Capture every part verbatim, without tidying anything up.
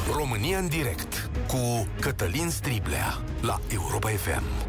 România în direct cu Cătălin Striblea la Europa F M.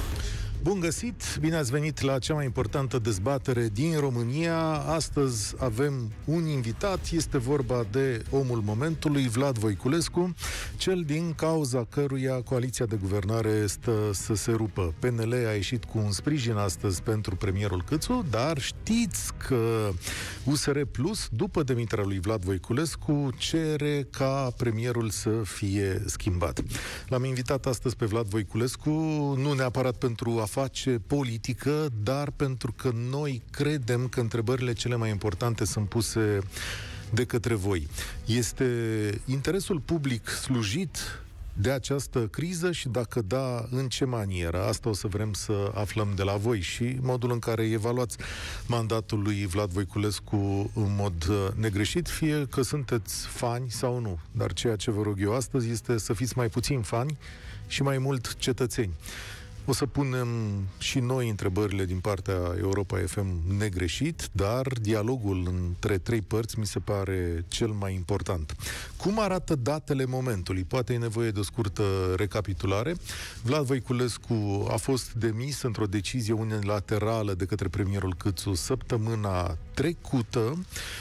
Bun găsit! Bine ați venit la cea mai importantă dezbatere din România. Astăzi avem un invitat, este vorba de omul momentului, Vlad Voiculescu, cel din cauza căruia coaliția de guvernare stă să se rupă. P N L a ieșit cu un sprijin astăzi pentru premierul Câțu, dar știți că U S R Plus, după demiterea lui Vlad Voiculescu, cere ca premierul să fie schimbat. L-am invitat astăzi pe Vlad Voiculescu, nu neapărat pentru a face politică, dar pentru că noi credem că întrebările cele mai importante sunt puse de către voi. Este interesul public slujit de această criză și dacă da, în ce manieră? Asta o să vrem să aflăm de la voi și modul în care evaluați mandatul lui Vlad Voiculescu în mod negreșit, fie că sunteți fani sau nu. Dar ceea ce vă rog eu astăzi este să fiți mai puțin fani și mai mult cetățeni. O să punem și noi întrebările din partea Europa F M negreșit, dar dialogul între trei părți mi se pare cel mai important. Cum arată datele momentului? Poate e nevoie de o scurtă recapitulare. Vlad Voiculescu a fost demis într-o decizie unilaterală de către premierul Câțu săptămâna trecută.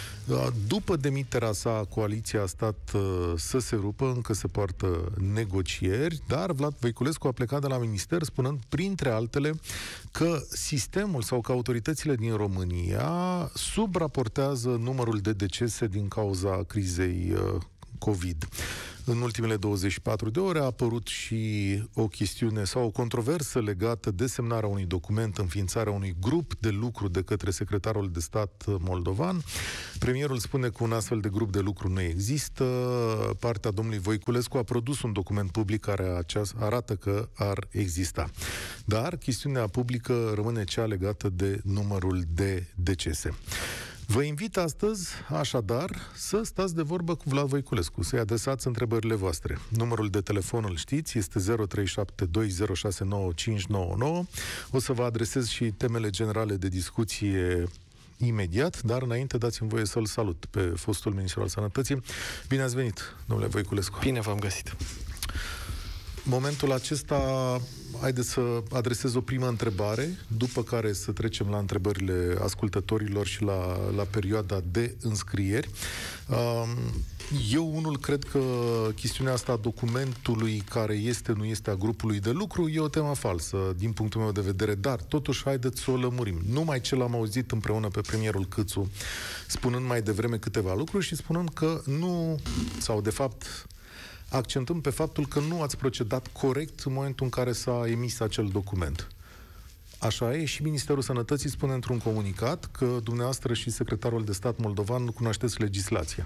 După demiterea sa, coaliția a stat uh, să se rupă, încă se poartă negocieri, dar Vlad Voiculescu a plecat de la minister spunând, printre altele, că sistemul sau că autoritățile din România subraportează numărul de decese din cauza crizei uh, COVID. În ultimele douăzeci și patru de ore a apărut și o chestiune sau o controversă legată de semnarea unui document, înființarea unui grup de lucru de către secretarul de stat moldovan. Premierul spune că un astfel de grup de lucru nu există. Partea domnului Voiculescu a produs un document public care arată că ar exista. Dar chestiunea publică rămâne cea legată de numărul de decese. Vă invit astăzi, așadar, să stați de vorbă cu Vlad Voiculescu, să-i adresați întrebările voastre. Numărul de telefon, îl știți, este zero trei șapte doi zero șase nouă cinci nouă nouă. O să vă adresez și temele generale de discuție imediat, dar înainte dați-mi voie să-l salut pe fostul ministru al Sănătății. Bine ați venit, domnule Voiculescu. Bine v-am găsit. Momentul acesta, haideți să adresez o primă întrebare, după care să trecem la întrebările ascultătorilor și la, la perioada de înscrieri. Eu unul cred că chestiunea asta a documentului care este, nu este a grupului de lucru e o temă falsă, din punctul meu de vedere, dar totuși haideți să o lămurim. Numai ce l-am auzit împreună pe premierul Câțu, spunând mai devreme câteva lucruri și spunând că nu, sau de fapt accentăm pe faptul că nu ați procedat corect în momentul în care s-a emis acel document. Așa e, și Ministerul Sănătății spune într-un comunicat că dumneavoastră și secretarul de stat moldovan nu cunoașteți legislația.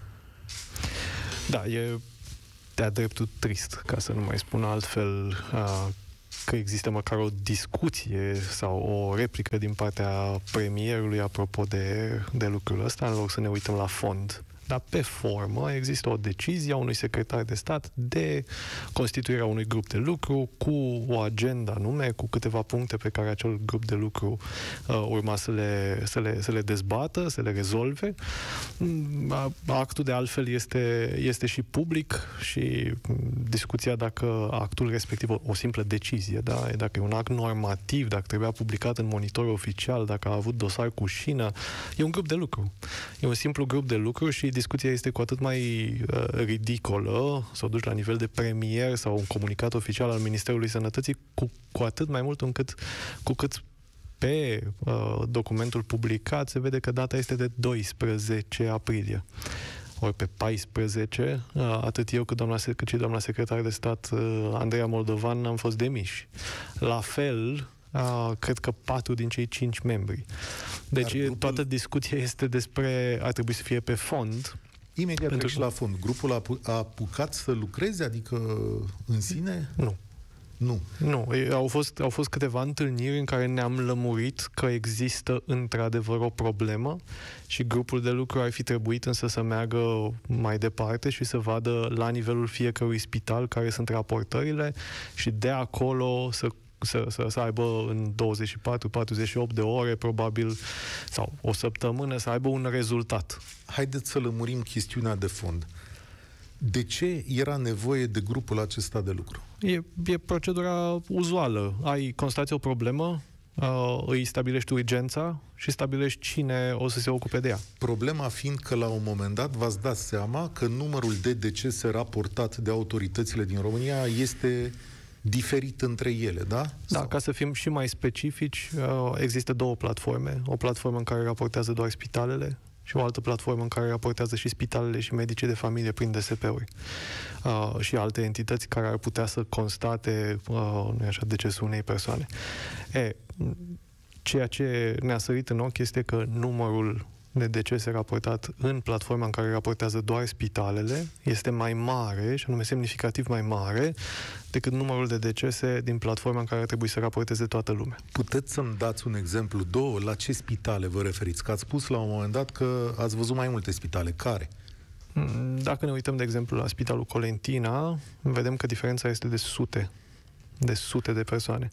Da, e de-a dreptul trist, ca să nu mai spun altfel, că există măcar o discuție sau o replică din partea premierului apropo de, de lucrul ăsta, în loc să ne uităm la fond. Dar pe formă există o decizie a unui secretar de stat de constituirea unui grup de lucru cu o agenda anume, cu câteva puncte pe care acel grup de lucru uh, urma să le, să, le, să le dezbată, să le rezolve. Actul de altfel este, este și public și discuția dacă actul respectiv, o, o simplă decizie, da? Dacă e un act normativ, dacă trebuia publicat în monitor oficial, dacă a avut dosar cu șină, e un grup de lucru. E un simplu grup de lucru și discuția este cu atât mai uh, ridicolă, să o duci la nivel de premier sau un comunicat oficial al Ministerului Sănătății, cu, cu atât mai mult încât cu cât pe uh, documentul publicat se vede că data este de doisprezece aprilie. Ori pe paisprezece, uh, atât eu cât, doamna, cât și doamna secretar de stat uh, Andreea Moldovan am fost demiși. La fel, Uh, cred că patru din cei cinci membri. Deci grupul... toată discuția este despre, ar trebui să fie pe fond. Imediat pentru... trec și la fond. Grupul a, pu- a apucat să lucreze, adică în sine? Nu. Nu. Nu. Au fost, au fost câteva întâlniri în care ne-am lămurit că există într-adevăr o problemă și grupul de lucru ar fi trebuit însă să meargă mai departe și să vadă la nivelul fiecărui spital care sunt raportările și de acolo să Să, să, să aibă în douăzeci și patru patruzeci și opt de ore, probabil, sau o săptămână, să aibă un rezultat. Haideți să lămurim chestiunea de fond. De ce era nevoie de grupul acesta de lucru? E, e procedura uzuală. Ai constați o problemă, uh, îi stabilești urgența și stabilești cine o să se ocupe de ea. Problema fiind că la un moment dat v-ați dat seama că numărul de decese raportat de autoritățile din România este diferit între ele, da? Da, Sau? ca să fim și mai specifici, uh, există două platforme. O platformă în care raportează doar spitalele și o altă platformă în care raportează și spitalele și medicii de familie prin D S P-uri. Uh, și alte entități care ar putea să constate uh, nu așa, decesul unei persoane. E, ceea ce ne-a sărit în ochi este că numărul de decese raportat în platforma în care raportează doar spitalele este mai mare, și anume semnificativ mai mare, decât numărul de decese din platforma în care ar trebui să raporteze toată lumea. Puteți să-mi dați un exemplu, două, la ce spitale vă referiți? Că ați spus la un moment dat că ați văzut mai multe spitale. Care? Dacă ne uităm, de exemplu, la Spitalul Colentina, vedem că diferența este de sute. de sute de persoane.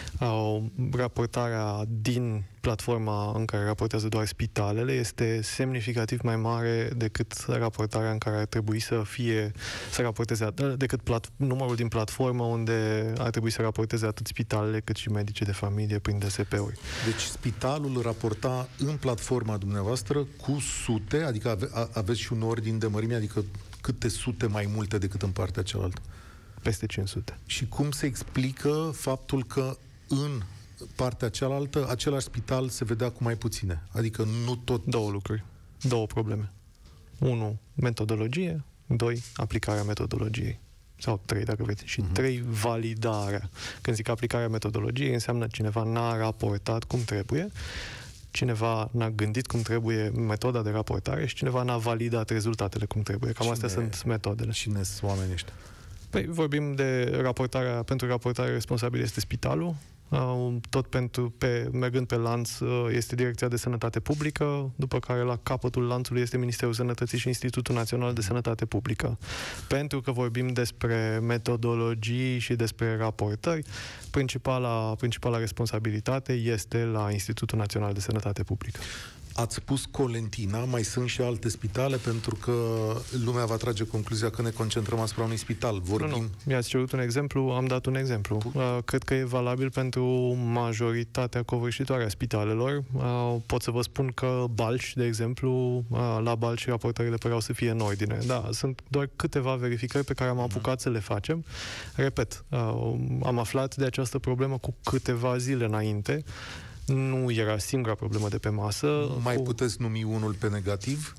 Au, raportarea din platforma în care raportează doar spitalele este semnificativ mai mare decât raportarea în care ar trebui să fie, să raporteze, decât plat, numărul din platformă unde ar trebui să raporteze atât spitalele cât și medicii de familie prin D S P-uri. Deci spitalul raporta în platforma dumneavoastră cu sute, adică ave, a, aveți și un ordin de mărime, adică câte sute mai multe decât în partea cealaltă? Peste cinci sute. Și cum se explică faptul că în partea cealaltă același spital se vedea cu mai puține? Adică nu tot... Două lucruri. Două probleme. Unu, metodologie. Doi, aplicarea metodologiei. Sau trei, dacă vreți. Și uh-huh. trei, validarea. Când zic aplicarea metodologiei, înseamnă cineva n-a raportat cum trebuie, cineva n-a gândit cum trebuie metoda de raportare și cineva n-a validat rezultatele cum trebuie. Cam Cine, astea sunt metodele. Cine sunt oamenii ăștia? Păi, vorbim de raportarea, pentru raportare responsabil este spitalul, tot pentru, pe, mergând pe lanț, este Direcția de Sănătate Publică, după care la capătul lanțului este Ministerul Sănătății și Institutul Național de Sănătate Publică. Pentru că vorbim despre metodologii și despre raportări, principala, principala responsabilitate este la Institutul Național de Sănătate Publică. Ați spus Colentina, mai sunt și alte spitale, pentru că lumea va trage concluzia că ne concentrăm asupra unui spital. Vorbim... Nu, nu. Mi-ați cerut un exemplu, am dat un exemplu. Uh, cred că e valabil pentru majoritatea covârșitoare a spitalelor. Uh, pot să vă spun că Balș, de exemplu, uh, la Balș raportările păreau să fie în ordine. Da, sunt doar câteva verificări pe care am apucat să le facem. Repet, uh, am aflat de această problemă cu câteva zile înainte. Nu era singura problemă de pe masă. Mai cu... puteți numi unul pe negativ?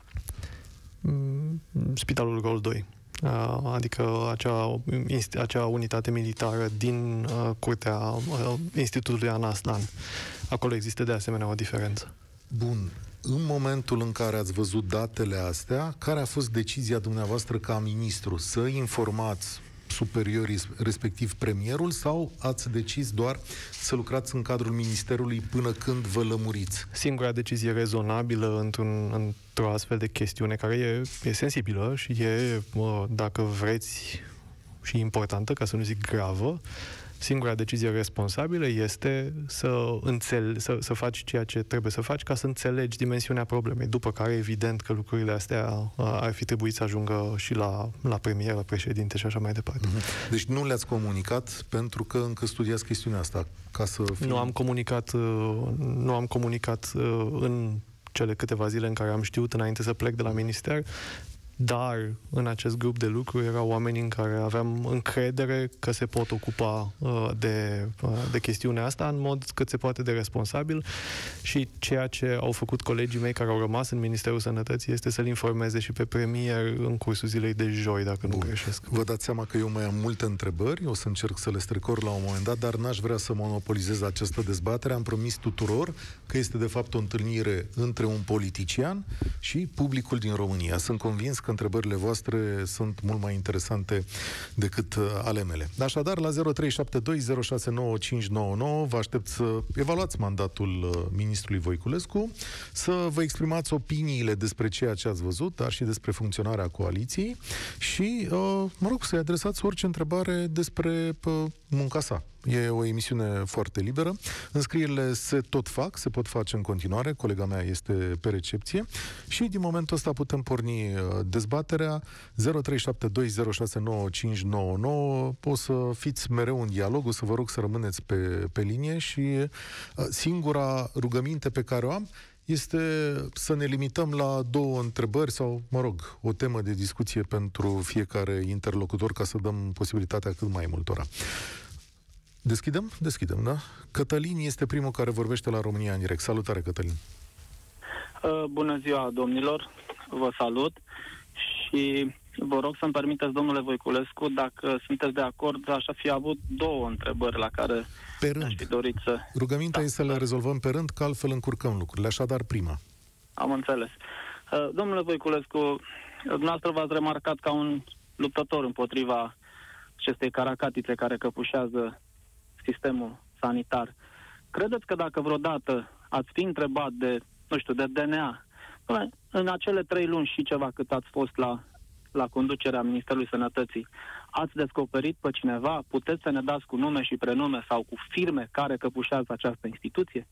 Spitalul Rol doi. Adică acea, acea unitate militară din curtea Institutului Ana Aslan. Acolo există de asemenea o diferență. Bun. În momentul în care ați văzut datele astea, care a fost decizia dumneavoastră ca ministru? Să informați superiorii, respectiv premierul, sau ați decis doar să lucrați în cadrul ministerului până când vă lămuriți? Singura decizie rezonabilă într-un, într-o astfel de chestiune care e, e sensibilă și e, dacă vreți, și importantă, ca să nu zic gravă, singura decizie responsabilă este să, înțele- să, să faci ceea ce trebuie să faci ca să înțelegi dimensiunea problemei. După care, evident, că lucrurile astea ar fi trebuit să ajungă și la, la premier, la președinte și așa mai departe. Deci nu le-ați comunicat pentru că încă studiați chestiunea asta, ca să fie... Nu am comunicat, nu am comunicat în cele câteva zile în care am știut înainte să plec de la minister, dar în acest grup de lucru erau oameni în care aveam încredere că se pot ocupa uh, de, uh, de chestiunea asta în mod cât se poate de responsabil și ceea ce au făcut colegii mei care au rămas în Ministerul Sănătății este să-l informeze și pe premier în cursul zilei de joi, dacă Bun. nu greșesc. Vă dați seama că eu mai am multe întrebări, o să încerc să le strecor la un moment dat, dar n-aș vrea să monopolizez această dezbatere. Am promis tuturor că este de fapt o întâlnire între un politician și publicul din România. Sunt convins că întrebările voastre sunt mult mai interesante decât ale mele. Așadar, la zero trei șapte doi zero șase nouă cinci nouă nouă vă aștept să evaluați mandatul ministrului Voiculescu, să vă exprimați opiniile despre ceea ce ați văzut, dar și despre funcționarea coaliției și, mă rog, să-i adresați orice întrebare despre munca sa. E o emisiune foarte liberă. Înscrierile se tot fac, se pot face în continuare. Colega mea este pe recepție. Și din momentul ăsta putem porni dezbaterea. zero trei șapte doi zero șase nouă cinci nouă nouă. O să fiți mereu în dialog, o să vă rog să rămâneți pe, pe linie și singura rugăminte pe care o am este să ne limităm la două întrebări sau, mă rog, o temă de discuție pentru fiecare interlocutor ca să dăm posibilitatea cât mai multora. Deschidem? Deschidem, da? Cătălin este primul care vorbește la România în direct. Salutare, Cătălin! Uh, bună ziua, domnilor! Vă salut și vă rog să-mi permiteți, domnule Voiculescu, dacă sunteți de acord, aș fi avut două întrebări la care pe rând. aș fi dorit să... Rugămintea da, e să le rezolvăm pe rând, că altfel încurcăm lucrurile. Așadar, prima. Am înțeles. Uh, domnule Voiculescu, dumneavoastră v-ați remarcat ca un luptător împotriva acestei caracatițe care căpușează sistemul sanitar. Credeți că dacă vreodată ați fi întrebat de, nu știu, de D N A, în acele trei luni și ceva cât ați fost la, la conducerea Ministerului Sănătății, ați descoperit pe cineva? Puteți să ne dați cu nume și prenume sau cu firme care căpușează această instituție?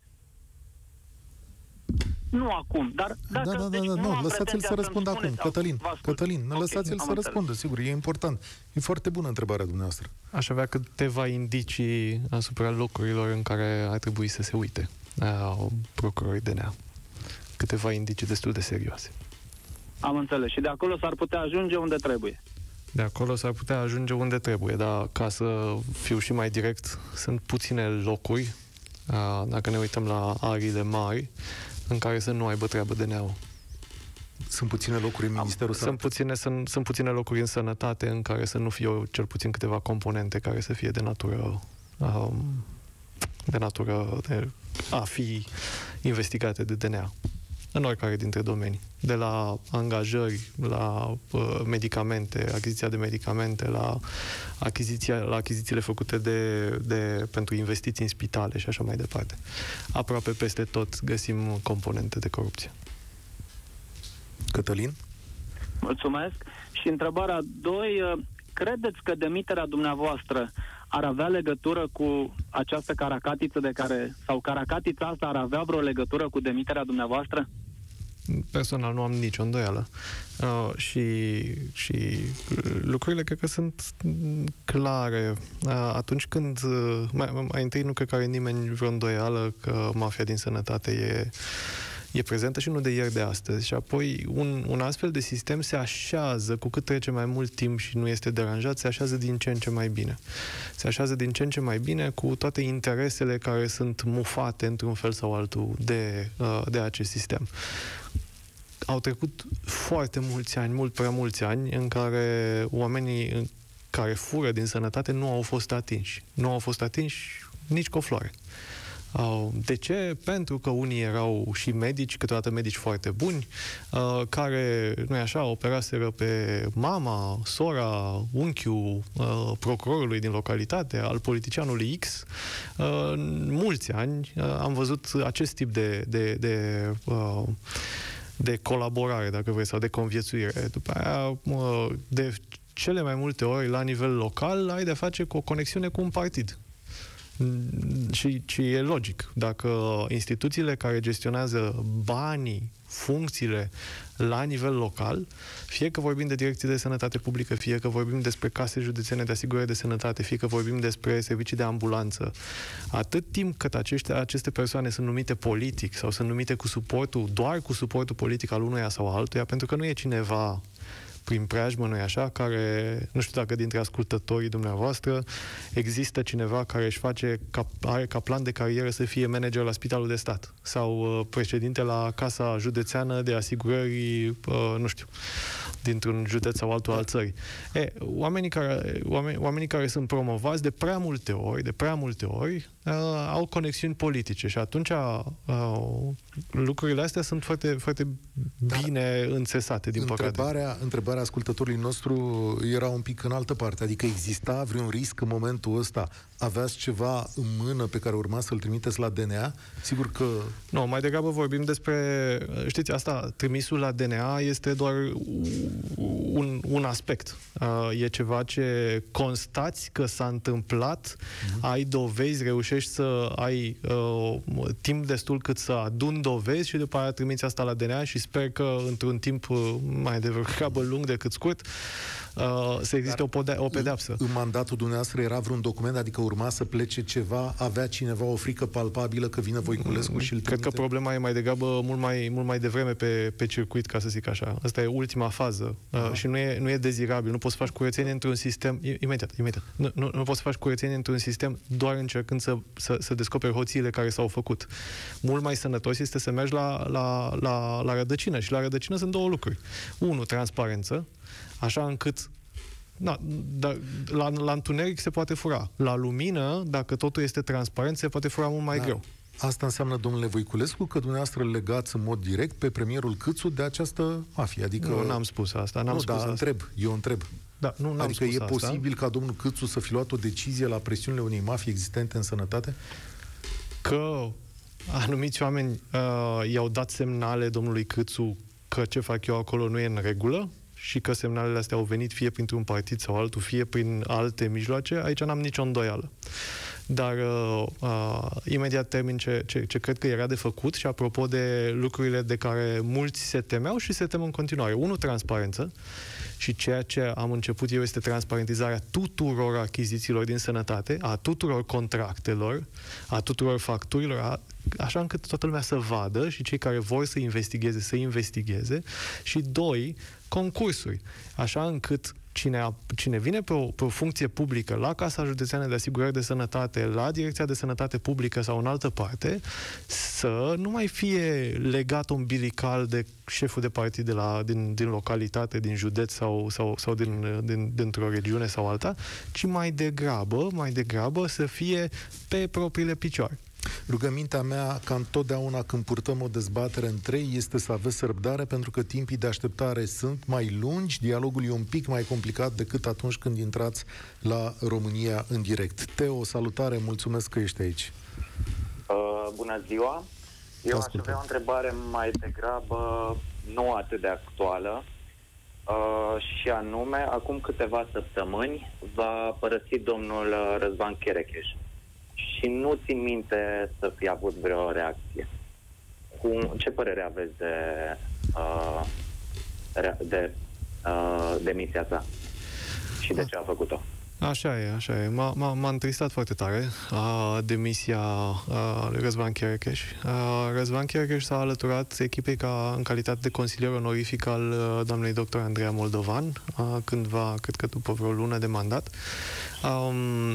Nu acum, dar dacă... Da, da, da, deci, da, nu nu, lăsați-l să răspundă acum, Cătălin. Cătălin, okay, lăsați-l să răspundă, sigur, e important. E foarte bună întrebarea dumneavoastră. Aș avea câteva indicii asupra locurilor în care ar trebui să se uite uh, procurorii D N A. Câteva indicii destul de serioase. Am înțeles. Și de acolo s-ar putea ajunge unde trebuie. De acolo s-ar putea ajunge unde trebuie, dar ca să fiu și mai direct, sunt puține locuri, uh, dacă ne uităm la ariile mari, în care să nu aibă treabă D N A-ul. Sunt puține locuri în Ministerul sunt puține, sunt, sunt puține locuri în sănătate în care să nu fie cel puțin câteva componente care să fie de natură um, de natură de a fi investigate de D N A. În oricare dintre domenii. De la angajări, la uh, medicamente, achiziția de medicamente, la, achiziția, la achizițiile făcute de, de, pentru investiții în spitale și așa mai departe. Aproape peste tot găsim componente de corupție. Cătălin? Mulțumesc. Și întrebarea doi, credeți că demiterea dumneavoastră ar avea legătură cu această caracatiță de care, sau caracatița asta ar avea vreo legătură cu demiterea dumneavoastră? Personal nu am nicio îndoială. Uh, și, și lucrurile cred că sunt clare. Uh, atunci când, uh, mai, mai întâi nu cred că are nimeni vreo îndoială că mafia din sănătate e e prezentă și nu de ieri de astăzi. Și apoi un, un astfel de sistem se așează, cu cât trece mai mult timp și nu este deranjat, se așează din ce în ce mai bine. Se așează din ce în ce mai bine cu toate interesele care sunt mufate într-un fel sau altul de, de acest sistem. Au trecut foarte mulți ani, mult prea mulți ani, în care oamenii care fură din sănătate nu au fost atinși. Nu au fost atinși nici cu o floare. De ce? Pentru că unii erau și medici, câteodată medici foarte buni, care, nu-i așa, operaseră pe mama, sora, unchiul procurorului din localitate, al politicianului X. Mulți ani am văzut acest tip de, de, de, de colaborare, dacă vrei, sau de conviețuire. După aia, de cele mai multe ori, la nivel local, ai de-a face cu o conexiune cu un partid. Și, și e logic. Dacă instituțiile care gestionează banii, funcțiile la nivel local, fie că vorbim de direcții de sănătate publică, fie că vorbim despre case județene de asigurare de sănătate, fie că vorbim despre servicii de ambulanță, atât timp cât aceștia, aceste persoane sunt numite politic sau sunt numite cu suportul, doar cu suportul politic al unuia sau altuia, pentru că nu e cineva prin preajmă, nu-i așa, care, nu știu dacă dintre ascultătorii dumneavoastră există cineva care își face, ca, are ca plan de carieră să fie manager la Spitalul de Stat sau uh, președinte la Casa Județeană de Asigurări, uh, nu știu, dintr-un județ sau altul al țării. E, oamenii, care, oameni, oamenii care sunt promovați de prea multe ori, de prea multe ori, uh, au conexiuni politice și atunci uh, lucrurile astea sunt foarte, foarte bine Dar înțesate, din întrebarea, păcate. Întrebarea ascultătorului nostru era un pic în altă parte, adică exista vreun risc în momentul ăsta? Aveați ceva în mână pe care urma să-l trimiteți la D N A? Sigur că... Nu, mai degrabă vorbim despre... Știți, asta, trimisul la D N A este doar un, un aspect. Uh, e ceva ce constați că s-a întâmplat, uh-huh. ai dovezi, reușești să ai uh, timp destul cât să aduni dovezi și după aia trimiți asta la D N A și sper că într-un timp uh, mai degrabă lung decât scurt Uh, să existe o, pode- o pedeapsă. În mandatul dumneavoastră era vreun document, adică urma să plece ceva, avea cineva o frică palpabilă că vine Voiculescu și îl Cred că problema e mai degrabă mult mai, mult mai devreme pe, pe circuit, ca să zic așa. Asta e ultima fază uh, și nu e, nu e dezirabil. Nu poți să faci curățenie într-un sistem imediat, imediat. Nu, nu, nu poți să faci curățenie într-un sistem doar încercând să, să, să descoperi hoțiile care s-au făcut. Mult mai sănătos este să mergi la, la, la, la rădăcină și la rădăcină sunt două lucruri. Unu, transparență, așa încât da, da, la, la întuneric se poate fura. La lumină, dacă totul este transparent, se poate fura mult mai da. greu. Asta înseamnă, domnule Voiculescu, că dumneavoastră îl legați în mod direct pe premierul Câțu de această mafie. Adică... Nu, n-am spus asta. N-am nu, spus dar asta. întreb, eu întreb. Da, nu, n-am adică spus e asta. posibil ca domnul Câțu să fi luat o decizie la presiunile unei mafii existente în sănătate? Că anumiți oameni uh, i-au dat semnale domnului Câțu că ce fac eu acolo nu e în regulă și că semnalele astea au venit fie printr-un partid sau altul, fie prin alte mijloace, aici n-am nicio îndoială. Dar uh, uh, imediat termin ce, ce, ce cred că era de făcut și apropo de lucrurile de care mulți se temeau și se tem în continuare. Unu, transparență. Și ceea ce am început eu este transparentizarea tuturor achizițiilor din sănătate, a tuturor contractelor, a tuturor facturilor, a, așa încât toată lumea să vadă și cei care vor să investigheze, să investigheze. Și doi, concursuri. Așa încât cine, a, cine vine pe o, pe o funcție publică la Casa Județeană de Asigurări de Sănătate, la Direcția de Sănătate Publică sau în altă parte, să nu mai fie legat umbilical de șeful de partid de la, din, din localitate, din județ sau, sau, sau din, din, dintr-o regiune sau alta, ci mai degrabă, mai degrabă să fie pe propriile picioare. Rugămintea mea, ca întotdeauna când purtăm o dezbatere în trei, este să aveți răbdare, pentru că timpii de așteptare sunt mai lungi, dialogul e un pic mai complicat decât atunci când intrați la România în direct. Teo, salutare, mulțumesc că ești aici. Uh, bună ziua! Eu aș avea o întrebare mai degrabă nu atât de actuală, uh, și anume, acum câteva săptămâni va părăsi domnul Răzvan Cherecheș. Și nu țin minte să fi avut vreo reacție. Cum, ce părere aveți de, uh, de uh, demisia sa? Și de ce a făcut-o? Așa e, așa e. M-a, m-a, m-a întristat foarte tare a, demisia a, lui Răzvan Cherecheș. A, Răzvan Cherecheș s-a alăturat echipei ca în calitate de consilier onorific al a, doamnei doctor Andreea Moldovan, a, cândva, cred că după vreo lună de mandat. A,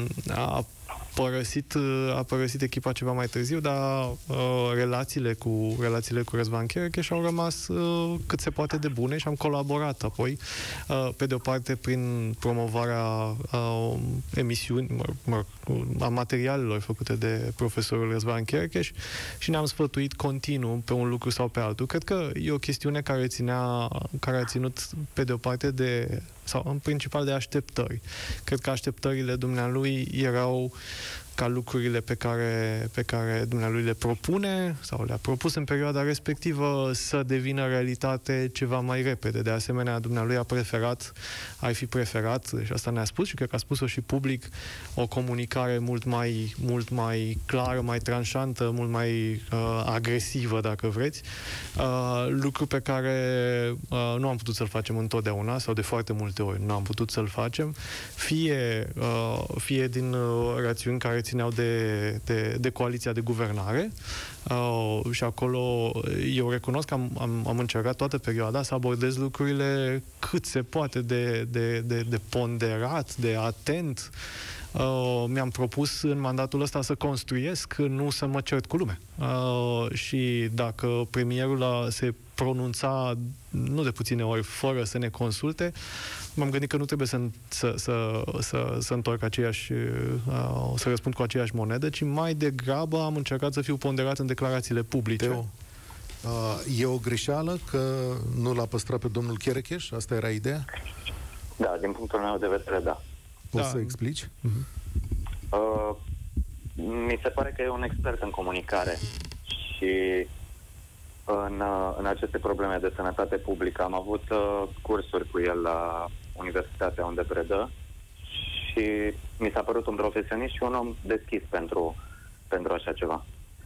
a părăsit, a părăsit echipa ceva mai târziu, dar uh, relațiile cu relațiile cu Răzvan Cherecheș au rămas uh, cât se poate de bune și am colaborat apoi, uh, pe de o parte prin promovarea uh, emisiuni, mă, mă, a materialelor făcute de profesorul Răzvan Cherecheș și ne-am sfătuit continuu pe un lucru sau pe altul. Cred că e o chestiune care ținea, care a ținut pe de o parte de sau în principal de așteptări. Cred că așteptările dumnealui erau ca lucrurile pe care, pe care dumnealui le propune sau le-a propus în perioada respectivă să devină realitate ceva mai repede. De asemenea, dumnealui a preferat, ar fi preferat, și asta ne-a spus și cred că a spus-o și public, o comunicare mult mai, mult mai clară, mai tranșantă, mult mai uh, agresivă, dacă vreți. Uh, lucru pe care uh, nu am putut să-l facem întotdeauna sau de foarte multe ori nu am putut să-l facem, fie, uh, fie din uh, rațiuni care țineau de, de, de coaliția de guvernare uh, și acolo eu recunosc că am, am, am încercat toată perioada să abordez lucrurile cât se poate de, de, de, de ponderat, de atent. Uh, mi-am propus în mandatul ăsta să construiesc, nu să mă cert cu lumea. Uh, și dacă premierul a, se pronunța nu de puține ori fără să ne consulte, m-am gândit că nu trebuie să, să, să, să, să întorc aceeași, uh, să răspund cu aceeași monedă, ci mai degrabă am încercat să fiu ponderat în declarațiile publice. Teo, uh, e o greșeală că nu l-a păstrat pe domnul Cherecheș? Asta era ideea? Da, din punctul meu de vedere, da. Poți da. să explici? Uh-huh. Uh, mi se pare că e un expert în comunicare și în, în aceste probleme de sănătate publică. Am avut uh, cursuri cu el la universitatea unde predă și mi s-a părut un profesionist și un om deschis pentru, pentru așa ceva.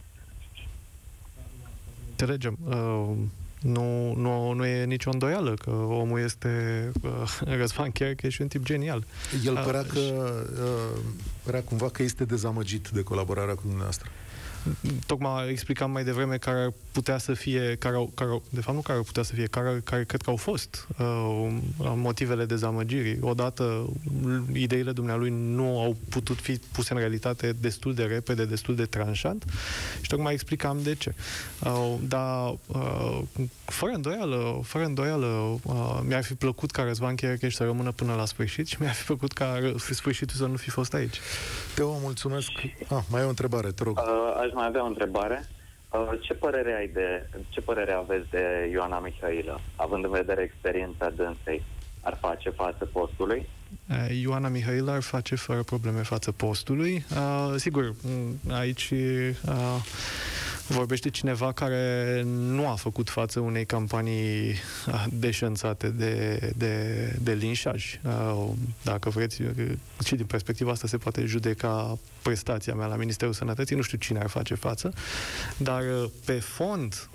Înțelegem. Uh, nu, nu, nu e nicio îndoială că omul este uh, Răzvan Cherche și un tip genial. El părea, că, uh, părea cumva că este dezamăgit de colaborarea cu dumneavoastră. Tocmai explicam mai devreme care ar putea să fie, care au, care au, de fapt nu care ar putea să fie, care, care cred că au fost uh, motivele dezamăgirii. Odată, ideile dumnealui nu au putut fi puse în realitate destul de repede, destul de tranșant și tocmai explicam de ce. Uh, dar, uh, fără îndoială, fără îndoială, uh, mi-ar fi plăcut ca Răzvan Cherche să rămână până la sfârșit și mi-ar fi plăcut ca sfârșitul să nu fi fost aici. Teo, mulțumesc. Ah, mai e o întrebare, te rog. Uh, aș mai avea o întrebare. Uh, ce părere ai de, ce părere aveți de Ioana Mihailă, având în vedere experiența dânsei? Ar face față postului? Uh, Ioana Mihailă ar face fără probleme față postului. Uh, sigur, aici uh, vorbește cineva care nu a făcut față unei campanii deșanțate de, de, de linșaj. Dacă vreți, și din perspectiva asta se poate judeca prestația mea la Ministerul Sănătății, nu știu cine ar face față, dar pe fond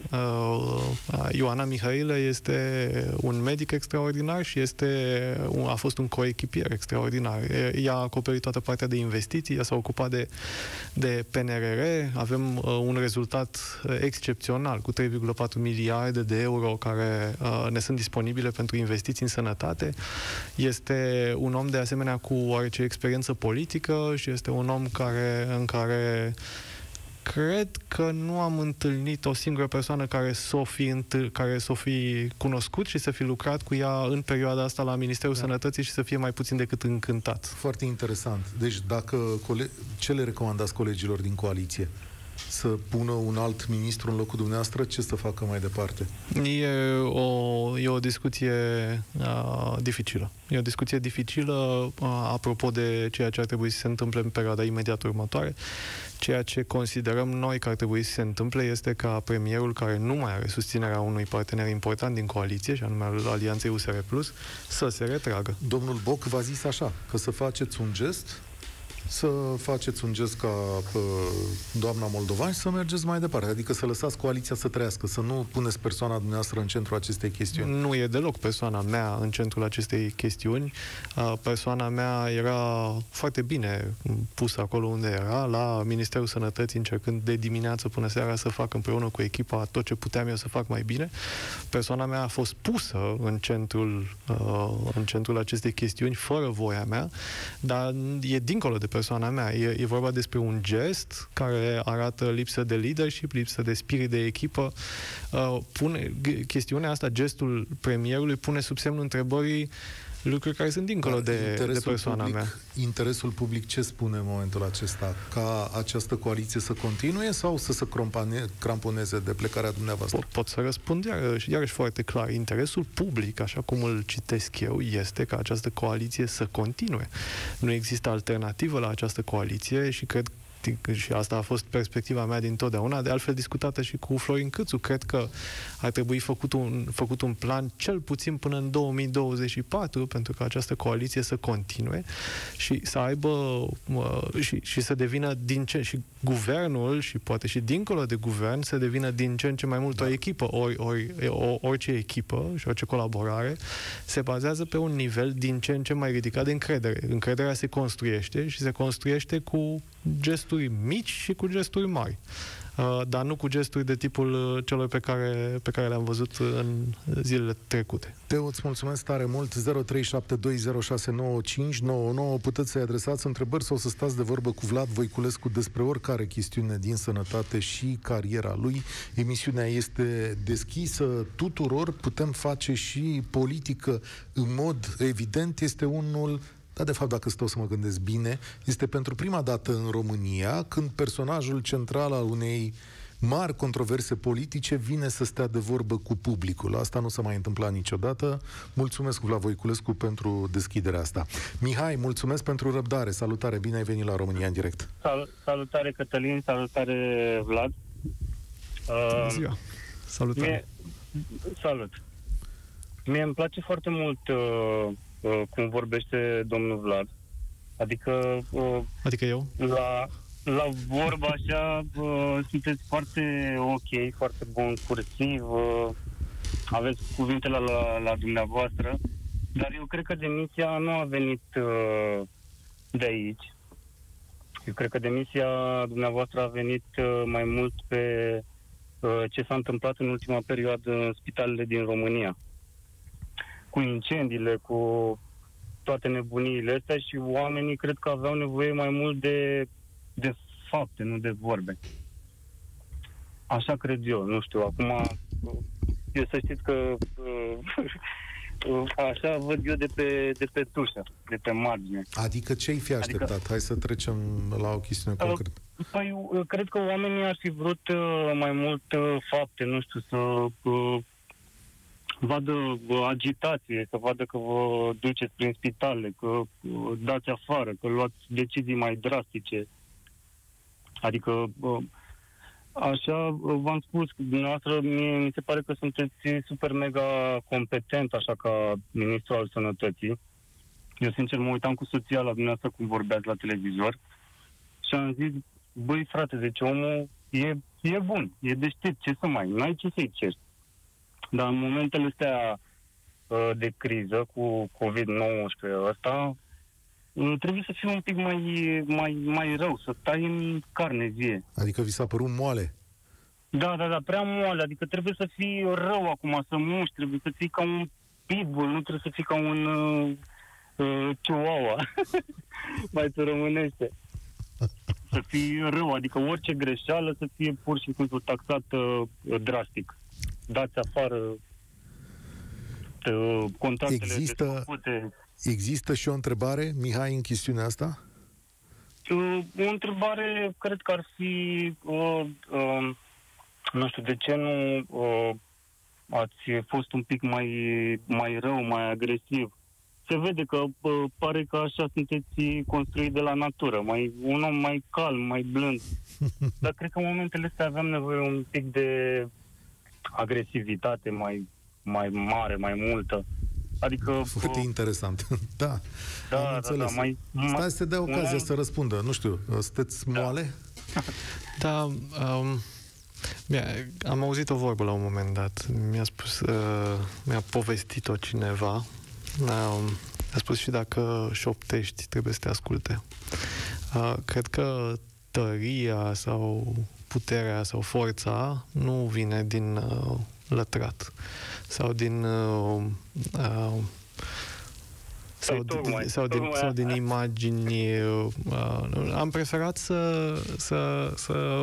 Ioana Mihailă este un medic extraordinar și este, a fost un coechipier extraordinar. Ea a acoperit toată partea de investiții, ea s-a ocupat de, de P N R R, avem un rezultat excepțional, cu trei virgulă patru miliarde de euro care uh, ne sunt disponibile pentru investiții în sănătate. Este un om de asemenea cu oarece experiență politică și este un om care, în care cred că nu am întâlnit o singură persoană care s-o fi, întâl- care s-o fi cunoscut și să fi lucrat cu ea în perioada asta la Ministerul da. Sănătății și să fie mai puțin decât încântat. Foarte interesant. Deci dacă cole- ce le recomandați colegilor din coaliție? Să pună un alt ministru în locul dumneavoastră, ce să facă mai departe? E o, e o discuție uh, dificilă. E o discuție dificilă uh, apropo de ceea ce ar trebui să se întâmple în perioada imediat următoare. Ceea ce considerăm noi că ar trebui să se întâmple este ca premierul, care nu mai are susținerea unui partener important din coaliție, și anume al Alianței U S R plus, să se retragă. Domnul Boc v-a zis așa, că să faceți un gest, să faceți un gest ca uh, doamna Moldovan și să mergeți mai departe. Adică să lăsați coaliția să trăiască, să nu puneți persoana dumneavoastră în centrul acestei chestiuni. Nu e deloc persoana mea în centrul acestei chestiuni. Uh, persoana mea era foarte bine pusă acolo unde era, la Ministerul Sănătății, încercând de dimineață până seara să fac împreună cu echipa tot ce puteam eu să fac mai bine. Persoana mea a fost pusă în centrul, uh, în centrul acestei chestiuni fără voia mea, dar e dincolo de persoana mea. E, e vorba despre un gest care arată lipsă de leadership, lipsă de spirit de echipă. Uh, pune, chestiunea asta, gestul premierului, pune sub semnul întrebării lucruri care sunt dincolo de, de persoana public, mea. Interesul public ce spune în momentul acesta? Ca această coaliție să continue sau să se cramponeze de plecarea dumneavoastră? Pot, pot să răspund iarăși, iarăși foarte clar. Interesul public, așa cum îl citesc eu, este ca această coaliție să continue. Nu există alternativă la această coaliție și cred și asta a fost perspectiva mea dintotdeauna, de altfel discutată și cu Florin Câțu. Cred că ar trebui făcut un, făcut un plan cel puțin până în două mii douăzeci și patru pentru ca această coaliție să continue și să aibă uh, și, și să devină din ce și guvernul și poate și dincolo de guvern să devină din ce în ce mai mult da. o echipă, ori, ori, o, orice echipă și orice colaborare se bazează pe un nivel din ce în ce mai ridicat de încredere. Încrederea se construiește și se construiește cu gesturi mici și cu gesturi mari. Uh, dar nu cu gesturi de tipul celor pe care, pe care le-am văzut în zilele trecute. Teo, îți mulțumesc tare mult. zero trei șapte doi zero șase nouă cinci nouă nouă. Puteți să-i adresați întrebări sau să stați de vorbă cu Vlad Voiculescu despre oricare chestiune din sănătate și cariera lui. Emisiunea este deschisă tuturor. Putem face și politică în mod evident. Este unul... Dar, de fapt, dacă stau să mă gândesc bine, este pentru prima dată în România când personajul central al unei mari controverse politice vine să stea de vorbă cu publicul. Asta nu s-a mai întâmplat niciodată. Mulțumesc, Vlad Voiculescu, pentru deschiderea asta. Mihai, mulțumesc pentru răbdare. Salutare, bine ai venit la România în direct. Sal- salutare, Cătălin, salutare, Vlad. Uh, Ziua. Salutare! Mie, salut! Mie îmi place foarte mult uh, uh, cum vorbește domnul Vlad. Adică... Uh, adică eu? La, la vorba așa, uh, sunteți foarte ok, foarte bun cursiv, uh, aveți cuvintele la, la dumneavoastră, dar eu cred că demisia nu a venit uh, de aici. Eu cred că demisia dumneavoastră a venit uh, mai mult pe uh, ce s-a întâmplat în ultima perioadă în spitalele din România. Cu incendiile, cu toate nebuniile astea și oamenii cred că aveau nevoie mai mult de, de fapte, nu de vorbe. Așa cred eu, nu știu, acum eu să știți că uh, așa văd eu de pe, de pe tușă, de pe margine. Adică ce-ai fi așteptat? Adică, hai să trecem la o chestiune uh, concretă. Păi, eu cred că oamenii ar fi vrut uh, mai mult uh, fapte, nu știu, să uh, vadă uh, agitație, să vadă că vă duceți prin spitale, că uh, dați afară, că luați decizii mai drastice. Adică, uh, așa uh, v-am spus, dumneavoastră mie, mi se pare că sunteți super mega competent, așa ca ministru al sănătății. Eu, sincer, mă uitam cu soția la dumneavoastră cum vorbeați la televizor și am zis, băi, frate, deci omul e, e bun, e deștept, ce să mai, n-ai ce să-i ceri. Dar în momentele astea uh, de criză cu covid nouăsprezece ăsta, uh, trebuie să fii un pic mai, mai, mai rău, să stai în carne vie. Adică vi s-a părut moale? Da, da, da, prea moale, adică trebuie să fii rău acum, să muști, trebuie să fii ca un pitbull, nu trebuie să fii ca un uh, uh, chihuahua, mai se românește. Să fii rău, adică orice greșeală să fie pur și simplu taxată uh, drastic. Dați afară uh, contractele există, desfăcute. Există și o întrebare, Mihai, în chestiunea asta? Uh, o întrebare, cred că ar fi uh, uh, nu știu, de ce nu uh, ați fost un pic mai, mai rău, mai agresiv? Se vede că uh, pare că așa sunteți construit de la natură, mai, un om mai calm, mai blând. Dar cred că în momentele astea aveam nevoie un pic de agresivitate mai, mai mare, mai multă. Adică... Foarte uh, interesant. Da, da, am da, înțeles. Da, mai, Stai să dea ocazia un... să răspundă. Nu știu, sunteți moale? Da, um, am auzit o vorbă la un moment dat. Mi-a spus, uh, mi-a povestit-o cineva. Uh, a spus și dacă șoptești, trebuie să te asculte. Uh, cred că tăria sau puterea sau forța nu vine din uh, lătrat sau din uh, uh, sau, din, sau, din, sau din imagini. Uh, am preferat să, să, să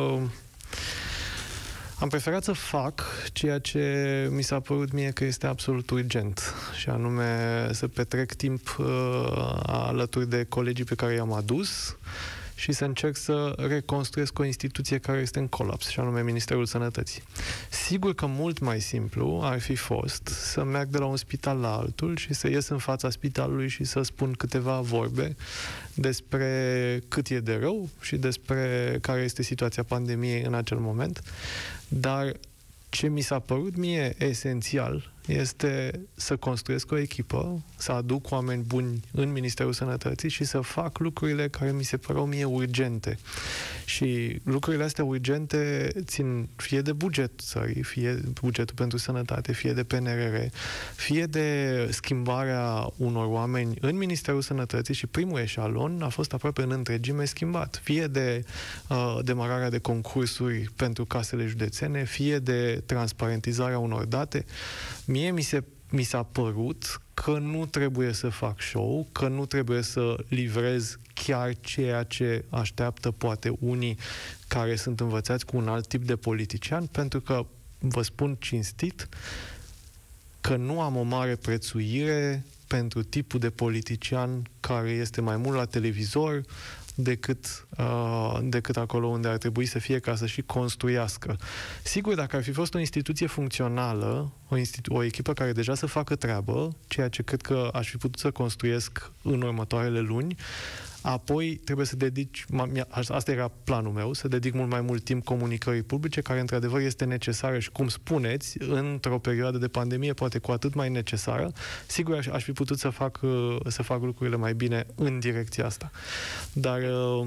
am preferat să fac ceea ce mi s-a părut mie că este absolut urgent, și anume să petrec timp uh, alături de colegii pe care i-am adus și să încerc să reconstruiesc o instituție care este în colaps, și anume Ministerul Sănătății. Sigur că mult mai simplu ar fi fost să merg de la un spital la altul și să ies în fața spitalului și să spun câteva vorbe despre cât e de rău și despre care este situația pandemiei în acel moment, dar ce mi s-a părut mie esențial este să construiesc o echipă, să aduc oameni buni în Ministerul Sănătății și să fac lucrurile care mi se păreau mie urgente. Și lucrurile astea urgente țin fie de buget țării, fie bugetul pentru sănătate, fie de P N R R, fie de schimbarea unor oameni în Ministerul Sănătății, și primul eșalon a fost aproape în întregime schimbat. Fie de uh, demararea de concursuri pentru casele județene, fie de transparentizarea unor date. Mie mi, se, mi s-a părut că nu trebuie să fac show, că nu trebuie să livrez chiar ceea ce așteaptă poate unii care sunt învățați cu un alt tip de politician, pentru că, vă spun cinstit, că nu am o mare prețuire pentru tipul de politician care este mai mult la televizor decât, uh, decât acolo unde ar trebui să fie, ca să și construiască. Sigur, dacă ar fi fost o instituție funcțională, o, institu- o echipă care deja să facă treabă, ceea ce cred că aș fi putut să construiesc în următoarele luni, Apoi trebuie să dedici, asta era planul meu, să dedic mult mai mult timp comunicării publice, care într-adevăr este necesară și, cum spuneți, într-o perioadă de pandemie, poate cu atât mai necesară. Sigur, aș, aș fi putut să fac, să fac lucrurile mai bine în direcția asta. Dar...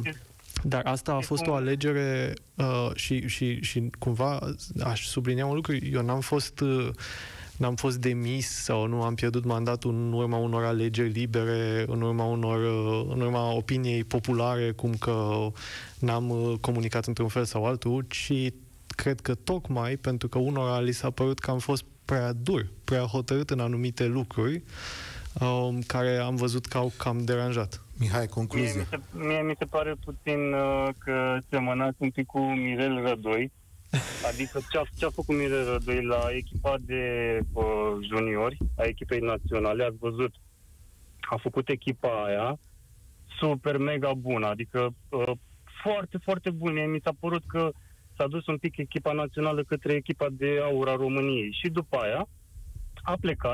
Dar asta a fost o alegere uh, și, și, și cumva aș sublinia un lucru. Eu n-am fost, uh, n-am fost demis sau nu am pierdut mandatul în urma unor alegeri libere, în urma, unor, uh, în urma opiniei populare, cum că n-am uh, comunicat într-un fel sau altul, ci cred că tocmai pentru că unora li s-a părut că am fost prea dur, prea hotărât în anumite lucruri, uh, care am văzut că au cam deranjat. Mihai, concluzie. Mie mi se, mie mi se pare puțin uh, că semănați un pic cu Mirel Rădoi. Adică ce-a, ce-a făcut Mirel Rădoi la echipa de uh, juniori, a echipei naționale, ați văzut, a făcut echipa aia super mega bună, adică uh, foarte, foarte bună. Mie mi s-a părut că s-a dus un pic echipa națională către echipa de aur a României și după aia a plecat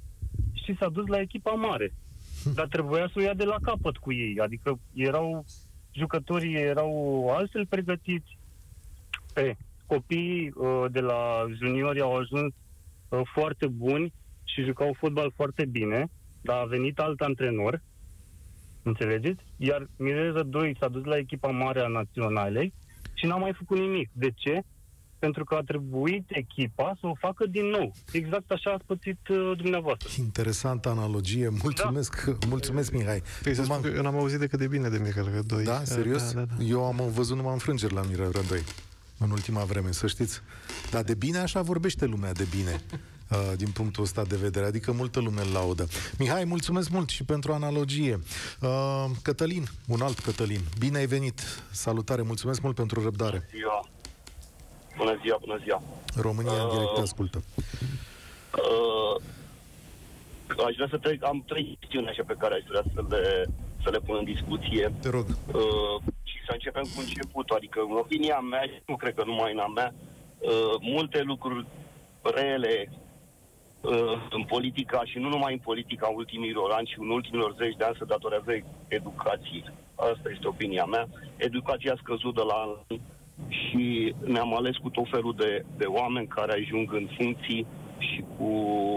și s-a dus la echipa mare. Dar trebuia să o ia de la capăt cu ei. Adică erau jucătorii erau altfel pregătiți. E, copiii uh, de la juniori au ajuns uh, foarte buni și jucau fotbal foarte bine, dar a venit alt antrenor, înțelegeți? Iar Mirel Rădoi s-a dus la echipa mare a naționalei și n-a mai făcut nimic. De ce? Pentru că a trebuit echipa să o facă din nou. Exact așa ați pățit uh, dumneavoastră. Interesantă analogie. Mulțumesc, da. mulțumesc Mihai. Spun că eu n-am auzit decât de bine de Mirel Rădoi. Da? Serios? Da, da, da. Eu am văzut numai înfrângeri la Mirel Rădoi în ultima vreme, să știți. Dar de bine așa vorbește lumea de bine. Uh, din punctul ăsta de vedere, adică multă lume îl laudă. Mihai, mulțumesc mult și pentru analogie. Uh, Cătălin, un alt Cătălin, bine ai venit. Salutare, mulțumesc mult pentru răbdare. Bună ziua. Bună ziua, bună ziua. România în direct te uh, ascultă. Uh, aș vrea să trec, am trei chestiuni așa pe care aș vrea să le, să le pun în discuție. Te rog. Uh, și să începem cu începutul, adică în opinia mea, și nu cred că numai în a mea, uh, multe lucruri rele uh, în politica și nu numai în politica ultimilor ani, ci în ultimilor zeci de ani se datorează educației. Asta este opinia mea. Educația a scăzut de la an și ne-am ales cu tot felul de, de oameni care ajung în funcții și cu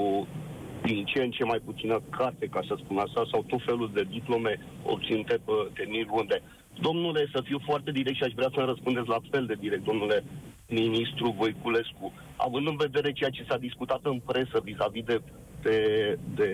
din ce în ce mai puțină carte, ca să spun așa, sau tot felul de diplome obținute pe tenir unde. Domnule, să fiu foarte direct și aș vrea să-mi răspundeți la fel de direct, domnule ministru Voiculescu, având în vedere ceea ce s-a discutat în presă vis-a-vis de, de, de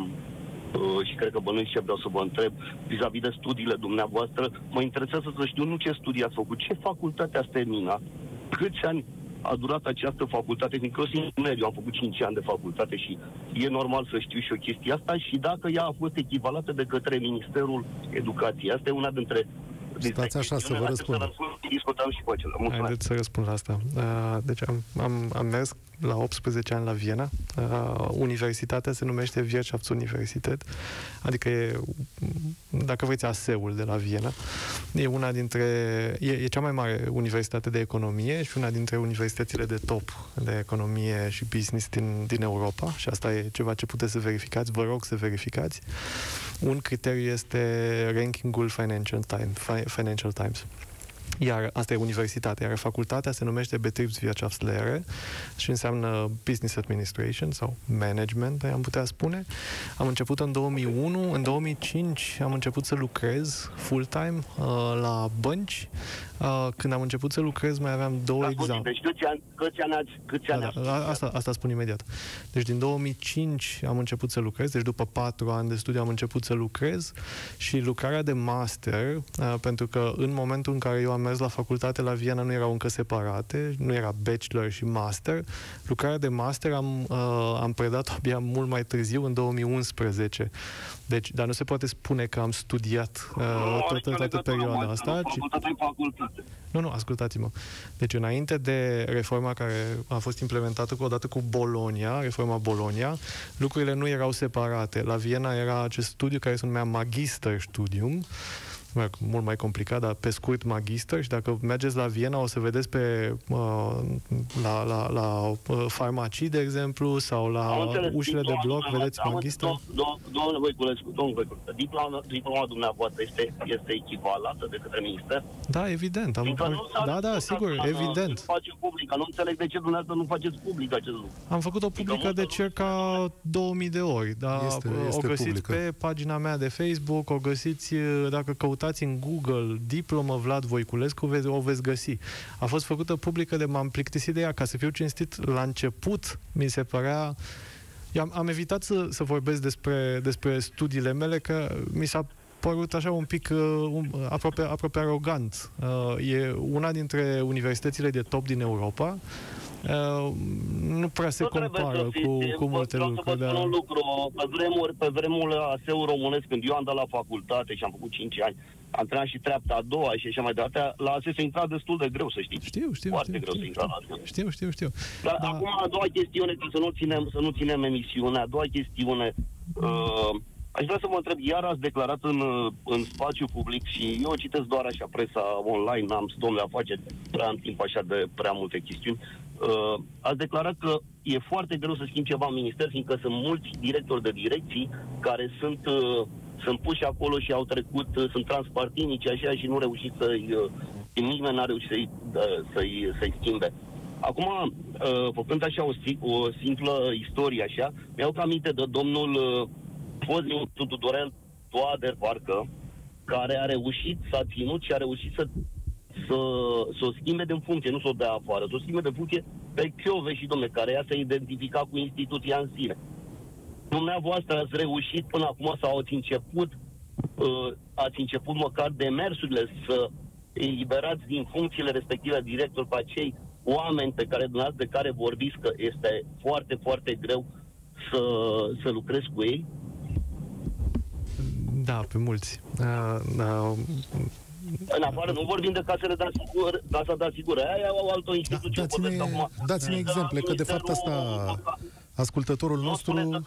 uh, și cred că bănuiți ce vreau să vă întreb, vis-a-vis de studiile dumneavoastră, mă interesează să știu nu ce studii ați făcut, ce facultate ați terminat, câți ani a durat această facultate, fiindcă eu sunt mediu, am făcut cinci ani de facultate și e normal să știu și o chestie asta și dacă ea a fost echivalată de către Ministerul Educației. Asta e una dintre... Stați așa să vă răspund. Discutăm și cu acela. Mulțumesc. Haideți să răspund la asta. Deci am, am, am mers la optsprezece ani la Viena. Universitatea se numește Wirtschaftsuniversität, adică e, dacă vreți, A S E-ul de la Viena. E una dintre... E, e cea mai mare universitate de economie și una dintre universitățile de top de economie și business din, din Europa. Și asta e ceva ce puteți să verificați. Vă rog să verificați. Un criteriu este rankingul Financial Times. Financial Times. Iar asta e universitatea, iar facultatea se numește Betriebswirtschaftslehre și înseamnă Business Administration sau Management, am putea spune. Am început în două mii unu, în două mii cinci am început să lucrez full-time uh, la bănci. Uh, când am început să lucrez mai aveam două da, examene. Deci câți ani, câți ani ați... Câți ani da, da, asta, asta spun imediat. Deci din două mii cinci am început să lucrez, deci după patru ani de studiu am început să lucrez și lucrarea de master, uh, pentru că în momentul în care eu am mers la facultate la Viena nu erau încă separate, nu era bachelor și master. Lucrarea de master am, uh, am predat-o abia mult mai târziu, în două mii unsprezece. Deci, dar nu se poate spune că am studiat uh, toată, toată perioada asta. Ci... Nu, nu, ascultați-mă. Deci, înainte de reforma care a fost implementată cu odată cu Bologna, reforma Bologna, lucrurile nu erau separate. La Viena era acest studiu care se numea Magister Studium, mult mai complicat, dar pe scurt magister, și dacă mergeți la Viena o să vedeți pe uh, la, la, la uh, farmacii, de exemplu, sau la ușile de bloc, vedeți magister. Domnule Voiculescu, domnule Voiculescu, diploma, diploma dumneavoastră este, este echivalată de către minister? Da, evident. Am, da, da, sigur, în, evident. Face publică. Nu înțeleg de ce dumneavoastră nu faceți public acest lucru. Am făcut-o publică de circa două mii de ori, dar este, este o găsiți publică pe pagina mea de Facebook, o găsiți, dacă căutați în Google diplomă Vlad Voiculescu, o veți găsi. A fost făcută publică de m-am plictisit de ea, ca să fiu cinstit, la început mi se părea... Eu am, am evitat să, să vorbesc despre, despre studiile mele, că mi s-a părut așa un pic uh, um, aproape, aproape arogant. Uh, e una dintre universitățile de top din Europa. Uh, nu prea se nu compară cu, cu multe lucruri. Vreau să vă spun un lucru. Pe vremuri, pe vremuri A S E-ul românesc, când eu am dat la facultate și am făcut cinci ani, am trăit și treapta a doua și așa mai departe, la A S E se intra destul de greu, să știți. Știu, știu, Foarte știu, greu știu, să intra știu, la A S E. Știu, știu, știu. Dar da. acum, a doua chestiune, ca să nu ținem, să nu ținem emisiunea, a doua chestiune, uh, aș vrea să vă întreb, iar ați declarat în, în spațiu public, și eu citesc doar așa presa online, n-am stom de afaceri, prea am timp așa de prea multe chestiuni, uh, ați declarat că e foarte greu să schimbi ceva în minister, fiindcă sunt mulți directori de direcții care sunt, uh, sunt puși acolo și au trecut, uh, sunt transpartinici așa și nu reușit să-i, uh, nimeni n-a reușit să-i, uh, să-i, să-i schimbe. Acum, uh, făcând așa o, o simplă istorie așa, mi-au aminte de domnul uh, fost ministru Dorel Toader, parcă, care a reușit, s-a ținut și a reușit să, să, să o schimbe de funcție, nu să o dea afară, să o schimbe de funcție pe Chiove și, domne, care ea se identifica cu instituția în sine. Dumneavoastră ați reușit până acum sau ați început, uh, ați început măcar demersurile să eliberați din funcțiile respective director pe acei oameni pe care dumneavoastră de care vorbiți că este foarte, foarte greu să, să lucrezi cu ei? Da, pe mulți. Uh, uh, În afară, nu vorbim de casele de asigurări, casa de asigurări, aia au altă instituție. Da, dați-ne, acum, dați-ne exemple, că de fapt asta ascultătorul nostru...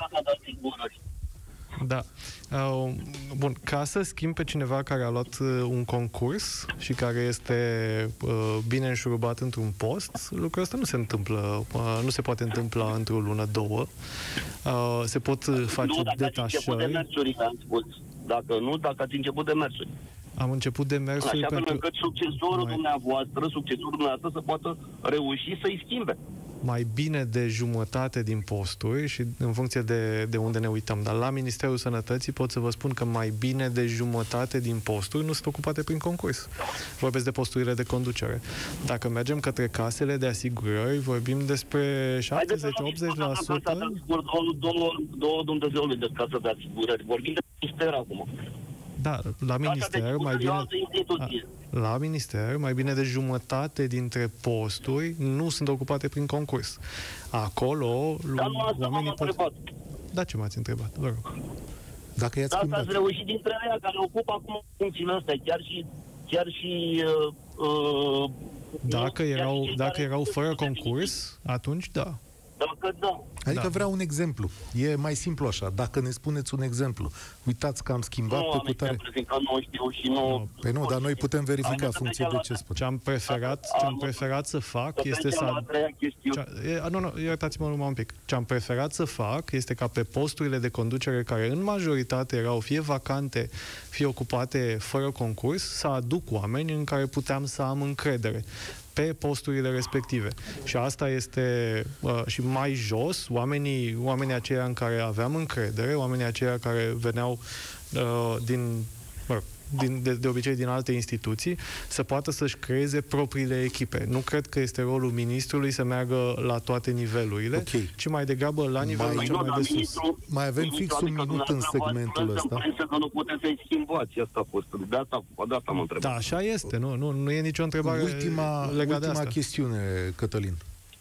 Da. Uh, bun, ca să schimb pe cineva care a luat uh, un concurs și care este uh, bine înșurubat într-un post, lucrul ăsta nu se întâmplă, uh, nu se poate întâmpla într-o lună, două. Uh, se pot uh, face nu, dacă detașări. De mersuri, am spus. Dacă nu, dacă ați început de mersuri. Am început de mersuri așa pentru... încât succesorul mai... dumneavoastră, succesorul dumneavoastră să poată reuși să-i schimbe. Mai bine de jumătate din posturi și în funcție de, de unde ne uităm. Dar la Ministerul Sănătății pot să vă spun că mai bine de jumătate din posturi nu sunt ocupate prin concurs. Vorbesc de posturile de conducere. Dacă mergem către casele de asigurări, vorbim despre șaptezeci-optzeci la sută. Două Dumnezeului de casă de asigurări. Vorbim de minister acum. Da, la minister, mai bine, la minister, mai bine de jumătate dintre posturi nu sunt ocupate prin concurs. Acolo, dar nu asta oamenii m-am pot... Da, ce m-ați întrebat? Vă rog. Dacă i-ați schimbat. Dacă ați reușit dintre aia care ocupă acum funcțiile astea, chiar și, chiar și uh, uh, dacă erau, dacă erau fără concurs, atunci da. Dacă da. Adică da. vreau un exemplu. E mai simplu așa. Dacă ne spuneți un exemplu. Uitați că am schimbat nu, pe cutare... Nu, știu și nu... nu. Păi nu, dar noi putem verifica funcție de ce spune. Ce am preferat, ce am preferat să fac este să... Ce, nu, nu, iertați-mă numai un pic. Ce am preferat să fac este ca pe posturile de conducere care în majoritate erau fie vacante, fie ocupate fără concurs, să aduc oameni în care puteam să am încredere pe posturile respective. Și asta este uh, și mai jos, oamenii, oamenii aceia în care aveam încredere, oamenii aceia care veneau uh, din, uh, din de, de obicei din alte instituții, să poată să-și creeze propriile echipe. Nu cred că este rolul ministrului să meargă la toate nivelurile, okay. ci mai degrabă la nivelul mai, cel mai de sus. Mai avem fix un minut în segmentul ăsta. Că nu puteți să-i schimbați, asta a fost. De asta, de asta mă întreb. Da, așa este. Nu, nu, nu e nicio întrebare ultima, legată de ultima asta. chestiune, Cătălin.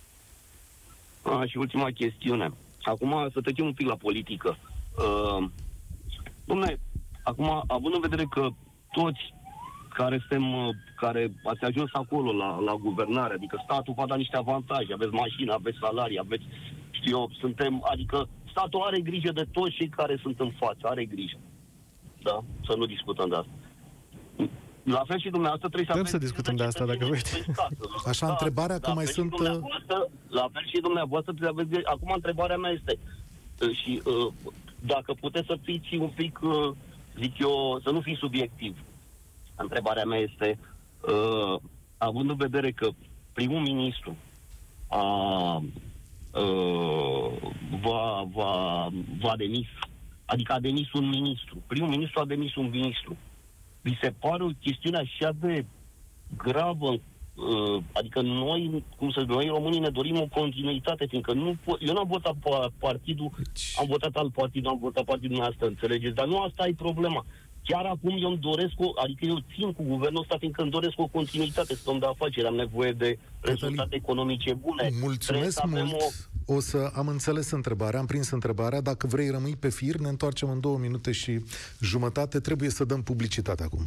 A, și ultima chestiune. Acum să trecem un pic la politică. Uh, Dom'le, acum, având în vedere că toți care suntem, care ați ajuns acolo la, la guvernare, adică statul va da niște avantaje, aveți mașină, aveți salarii, aveți, știu eu, suntem, adică statul are grijă de toți cei care sunt în față, are grijă. Da? Să nu discutăm de asta. La fel și dumneavoastră trebuie să... Putem să discutăm de asta, dacă vreți. Așa, da, întrebarea că mai sunt... La fel și dumneavoastră trebuie să... Acum, întrebarea mea este... Și uh, dacă puteți să fiți un pic, uh, zic eu, să nu fiți subiectiv. Întrebarea mea este, uh, având în vedere că primul ministru a, uh, va, va, va demis, adică a demis un ministru, primul ministru a demis un ministru, vi se pare o chestiune așa de gravă, uh, adică noi, cum să zic, noi românii ne dorim o continuitate, fiindcă nu po- eu n-am votat partidul, am votat alt partid, am votat partidul nostru, înțelegeți, dar nu asta e problema. Chiar acum eu îmi doresc, o, adică eu țin cu guvernul ăsta, fiindcă îmi doresc o continuitate, sunt om de afaceri, am nevoie de rezultate economice bune. Mulțumesc mult! O... o să am înțeles întrebarea, am prins întrebarea. Dacă vrei rămâi pe fir, ne întoarcem în două minute și jumătate. Trebuie să dăm publicitate acum.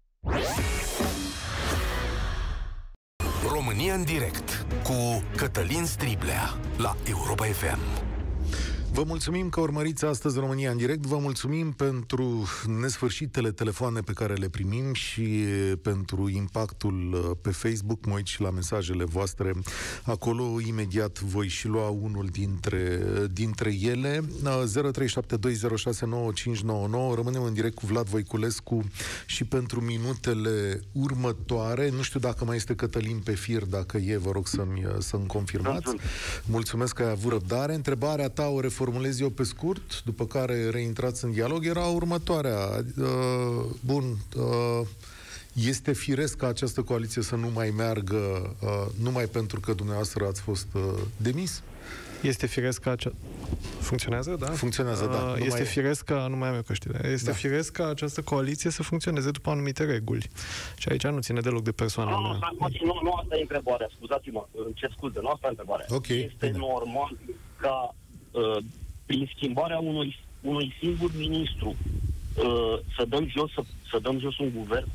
România în direct cu Cătălin Striblea la Europa F M. Vă mulțumim că urmăriți astăzi România în direct, vă mulțumim pentru nesfârșitele telefoane pe care le primim și pentru impactul pe Facebook. Mă uit și la mesajele voastre acolo, imediat voi și lua unul dintre, dintre ele. zero trei șapte doi zero șase nouă cinci nouă nouă. Rămânem în direct cu Vlad Voiculescu și pentru minutele următoare. Nu știu dacă mai este Cătălin pe fir, dacă e, vă rog să-mi, să-mi confirmați. Mulțumesc că ai avut răbdare. Întrebarea ta o formulez eu pe scurt, după care reintrați în dialog, era următoarea. Uh, bun, uh, este firesc ca această coaliție să nu mai meargă uh, numai pentru că dumneavoastră ați fost uh, demis? Este firesc ca acea... Funcționează, da? Funcționează, da. Uh, este firesc ca... Nu mai am eu căștile. Este da. firesc ca această coaliție să funcționeze după anumite reguli. Și aici nu ține deloc de persoana nu, mea. Nu, nu asta e întrebarea. Scuzați-mă, îmi cer scuze. Nu asta e întrebarea. Okay, este bine. normal ca uh, prin schimbarea unui, unui singur ministru uh, să dăm jos să, să dăm jos un guvern?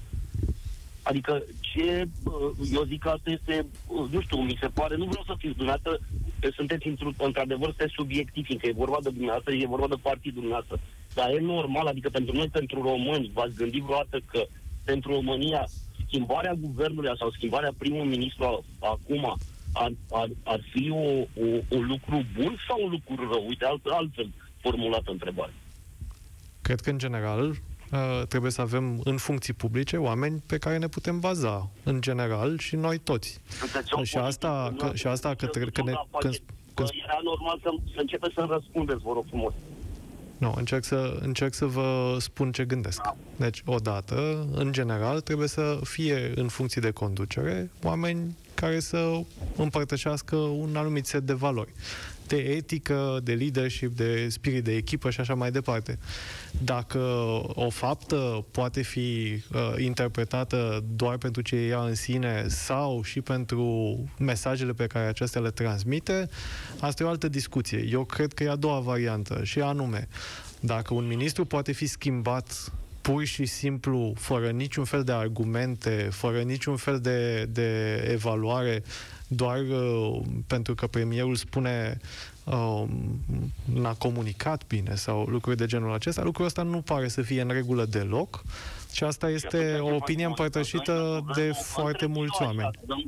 Adică ce, uh, eu zic că asta este, uh, nu știu, mi se pare, nu vreau să fiți dumneavoastră, sunteți într-adevăr sunteți subiectivi, fiindcă e vorba de dumneavoastră, e vorba de partidul dumneavoastră. Dar e normal, adică pentru noi, pentru români, v-ați gândit vreodată că pentru România schimbarea guvernului sau schimbarea primul ministru acum ar, ar, ar fi o, o, un lucru bun sau un lucru rău? Uite, alt, altfel formulată întrebare. Cred că, în general, trebuie să avem în funcții publice oameni pe care ne putem baza, în general, și noi toți. Și asta, că, și asta că, că ne... Când, când... Era normal să, să începeți să răspundeți, vă rog frumos. Nu, încerc să, încerc să vă spun ce gândesc. Deci, odată, în general, trebuie să fie în funcții de conducere oameni care să împărtășească un anumit set de valori. De etică, de leadership, de spirit de echipă și așa mai departe. Dacă o faptă poate fi uh, interpretată doar pentru ce e ea în sine sau și pentru mesajele pe care acestea le transmite, asta e o altă discuție. Eu cred că e a doua variantă și anume, dacă un ministru poate fi schimbat pur și simplu, fără niciun fel de argumente, fără niciun fel de, de evaluare, doar uh, pentru că premierul spune uh, n-a comunicat bine sau lucruri de genul acesta, lucrul ăsta nu pare să fie în regulă deloc și asta este o opinie împărtășită de foarte mulți oameni.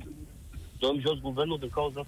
Dăm jos guvernul din cauza.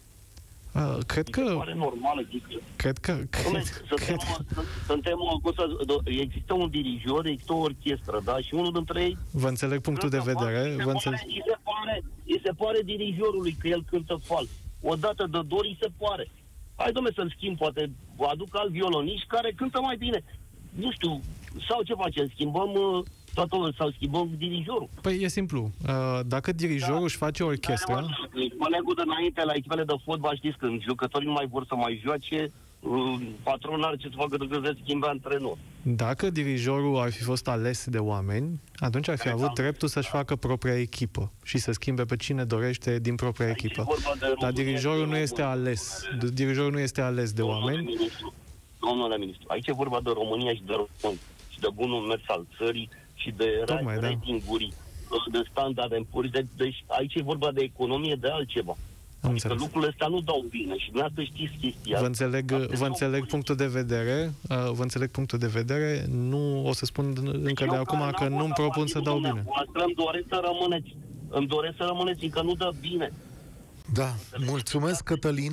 Uh, cred că... Pare normal, adică... Cred că... Cred, suntem, cred... suntem, există un dirijor, există o orchestră, da? Și unul dintre ei... Vă înțeleg punctul de vedere. Vă înțeleg... Îi se pare, îi se pare dirijorului că el cântă fals. Odată de dor îi se pare. Hai, dom'le, să-l schimb, poate aduc alt violonist care cântă mai bine. Nu știu, sau ce facem? Schimbăm... toată sau schimbăm dirijorul. Păi e simplu. Dacă dirijorul da. își face orchestra... Colegul de înainte la echipele de fotbal, știți, când jucătorii nu mai vor să mai joace, patronul are ce să facă decât să schimbe antrenor. Dacă dirijorul ar fi fost ales de oameni, atunci ar fi avut da. dreptul să-și facă propria echipă și să schimbe pe cine dorește din propria aici echipă. Dar dirijorul nu este ales. Dirijorul nu este ales de domnule oameni. Ministru, domnule ministru, aici e vorba de România și de români și de bunul mers al țării și de ratinguri, da. de standarde în puri. De, deci aici e vorba de economie, de altceva. Am adică înțeles. lucrurile astea nu dau bine și dumneavoastră știți chestia. Vă înțeleg, vă înțeleg punctul de vedere, vă înțeleg punctul de vedere, nu o să spun încă de acum că nu-mi propun să dau bine. Îmi doresc să rămâneți, îmi doresc să rămâneți, că nu dă bine. Da, mulțumesc, Cătălin.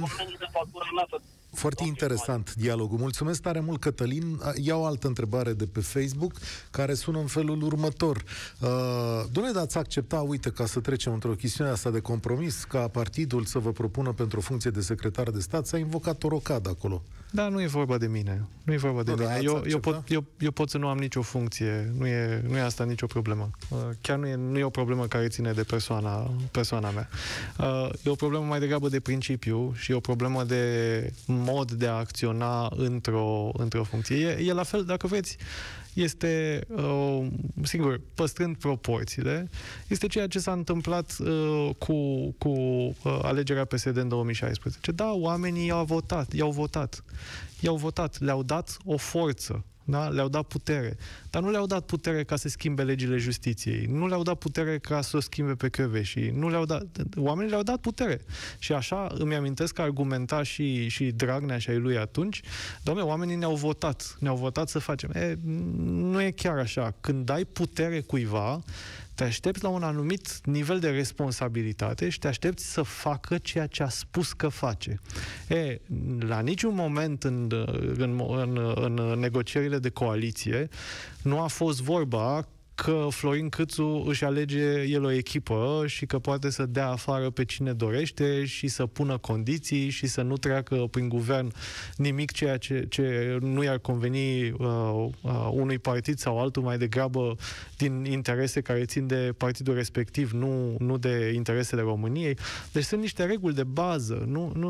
Foarte interesant dialogul. Mulțumesc tare mult, Cătălin. Iau o altă întrebare de pe Facebook, care sună în felul următor. Uh, Doamne, dați accepta, uite, ca să trecem într-o chestiune asta de compromis, ca partidul să vă propună pentru o funcție de secretar de stat, s-a invocat o rocadă acolo. Da, nu e vorba de mine. Nu e vorba de nu, mine. Da, eu, eu, pot, eu, eu pot să nu am nicio funcție. Nu e, nu e asta nicio problemă. Uh, chiar nu e, nu e o problemă care ține de persoana, persoana mea. Uh, e o problemă mai degrabă de principiu și e o problemă de mod de a acționa într-o, într-o funcție. E, e la fel, dacă vreți, este, uh, singur, păstrând proporțiile, este ceea ce s-a întâmplat uh, cu, cu uh, alegerea P S D în două mii șaisprezece. Da, oamenii i-au votat, i-au votat, i-au votat, le-au dat o forță, da? Le-au dat putere. Dar nu le-au dat putere ca să schimbe legile justiției. Nu le-au dat putere ca să o schimbe pe Căveși. Nu le-au dat... Oamenii le-au dat putere. Și așa îmi amintesc că argumenta și, și Dragnea și ai lui atunci, doamne, oamenii ne-au votat. Ne-au votat să facem. E, nu e chiar așa. Când dai putere cuiva, te aștepți la un anumit nivel de responsabilitate și te aștepți să facă ceea ce a spus că face. E, la niciun moment în, în, în, în negocierile de coaliție nu a fost vorba că Florin Câțu își alege el o echipă și că poate să dea afară pe cine dorește și să pună condiții și să nu treacă prin guvern nimic ceea ce, ce nu i-ar conveni uh, uh, unui partid sau altul, mai degrabă din interese care țin de partidul respectiv, nu, nu de interesele României. Deci sunt niște reguli de bază. Nu, nu,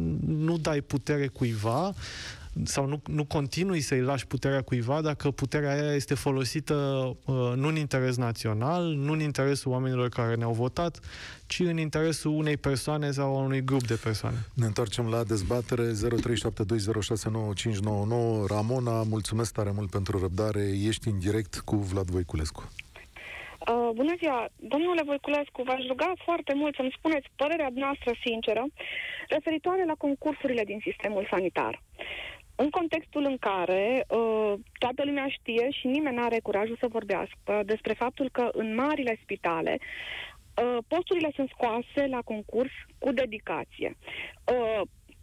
nu dai putere cuiva sau nu, nu continui să-i lași puterea cuiva dacă puterea aia este folosită uh, nu în interes național, nu în interesul oamenilor care ne-au votat, ci în interesul unei persoane sau a unui grup de persoane. Ne întoarcem la dezbatere. Zero trei șapte doi zero șase nouă cinci nouă nouă. Ramona, mulțumesc tare mult pentru răbdare. Ești în direct cu Vlad Voiculescu. Uh, bună ziua! Domnule Voiculescu, v-aș ruga foarte mult să-mi spuneți părerea noastră sinceră referitoare la concursurile din sistemul sanitar. În contextul în care uh, toată lumea știe și nimeni nu are curajul să vorbească despre faptul că în marile spitale uh, posturile sunt scoase la concurs cu dedicație. Uh,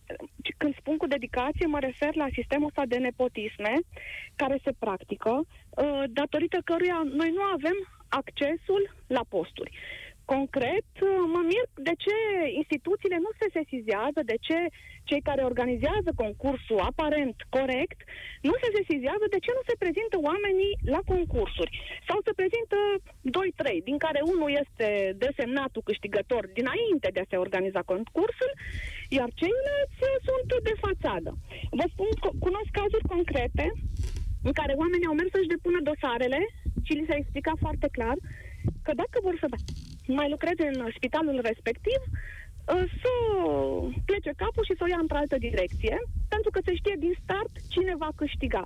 când spun cu dedicație, mă refer la sistemul ăsta de nepotisme care se practică, uh, datorită căruia noi nu avem accesul la posturi. Concret, mă mir de ce instituțiile nu se sesizează, de ce cei care organizează concursul aparent corect nu se sesizează, de ce nu se prezintă oamenii la concursuri. Sau se prezintă doi trei, din care unul este desemnatul câștigător dinainte de a se organiza concursul, iar ceilalți sunt de fațadă. Vă spun, cunosc cazuri concrete în care oamenii au mers să-și depună dosarele și li s-a explicat foarte clar că dacă vor să mai lucreze în spitalul respectiv, să plece capul și să o ia într-o altă direcție, pentru că se știe din start cine va câștiga.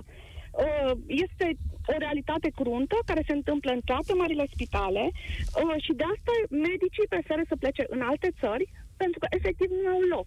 Este o realitate cruntă care se întâmplă în toate marile spitale și de asta medicii preferă să plece în alte țări, pentru că efectiv nu au loc.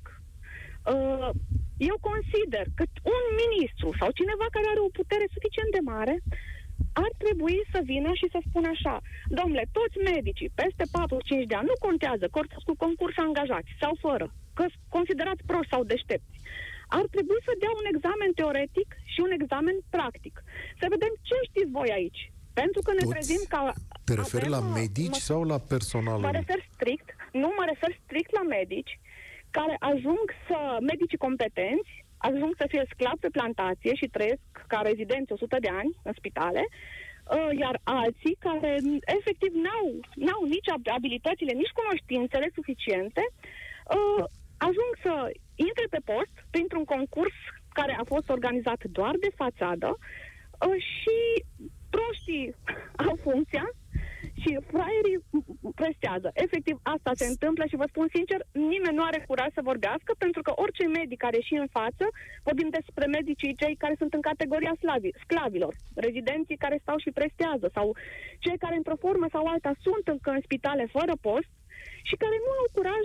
Eu consider că un ministru sau cineva care are o putere suficient de mare ar trebui să vină și să spună așa: domnule, toți medicii peste patruzeci și cinci de ani, nu contează cu concurs angajați sau fără, că considerați proști sau deștepți, ar trebui să dea un examen teoretic și un examen practic. Să vedem ce știți voi aici. Pentru că ne Toți? trezim ca... Te referi la medici mă, sau la personalul? Mă refer strict, nu mă refer strict la medici care ajung să, medicii competenți, ajung să fie sclavi pe plantație și trăiesc ca rezidenți o sută de ani în spitale, uh, iar alții care efectiv n-au, n-au nici abilitățile, nici cunoștințele suficiente, uh, ajung să intre pe post printr-un concurs care a fost organizat doar de fațadă uh, și proștii au funcția și fraierii prestează. Efectiv, asta se întâmplă și vă spun sincer, nimeni nu are curaj să vorbească, pentru că orice medic care și în față, vorbim despre medicii cei care sunt în categoria slavi, sclavilor, rezidenții care stau și prestează, sau cei care într-o formă sau alta sunt încă în spitale fără post și care nu au curaj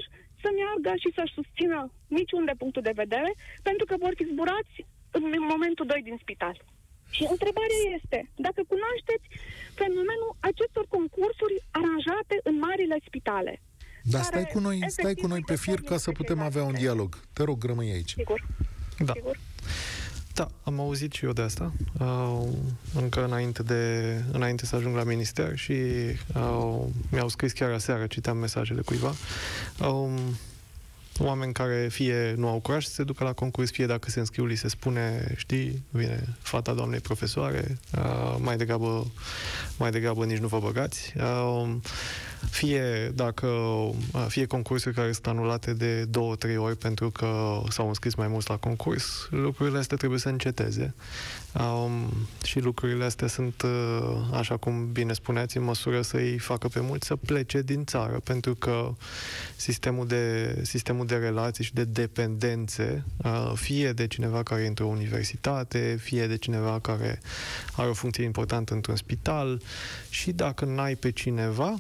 să meargă și să-și susțină niciun de punctul de vedere, pentru că vor fi zburați în momentul doi din spital. Și întrebarea este, dacă cunoașteți fenomenul acestor concursuri aranjate în marile spitale. Dar stai cu noi, stai cu noi pe fir ca să putem avea un dialog. Te rog, rămâi aici. Sigur. Da. Sigur. Da, am auzit și eu de asta, uh, încă înainte, de, înainte să ajung la minister și uh, mi-au scris chiar aseară, citeam mesajele cuiva, uh, oameni care fie nu au curaj să se ducă la concurs, fie dacă se înscriu, li se spune, știi, vine fata doamnei profesoare, uh, mai degrabă, mai degrabă nici nu vă băgați. Uh, fie dacă fie concursuri care sunt anulate de două, trei ori pentru că s-au înscris mai mulți la concurs, lucrurile astea trebuie să înceteze. Um, și lucrurile astea sunt, uh, așa cum bine spuneați, în măsură să-i facă pe mulți să plece din țară, pentru că sistemul de, sistemul de relații și de dependențe, uh, fie de cineva care e într-o universitate, fie de cineva care are o funcție importantă într-un spital, și dacă n-ai pe cineva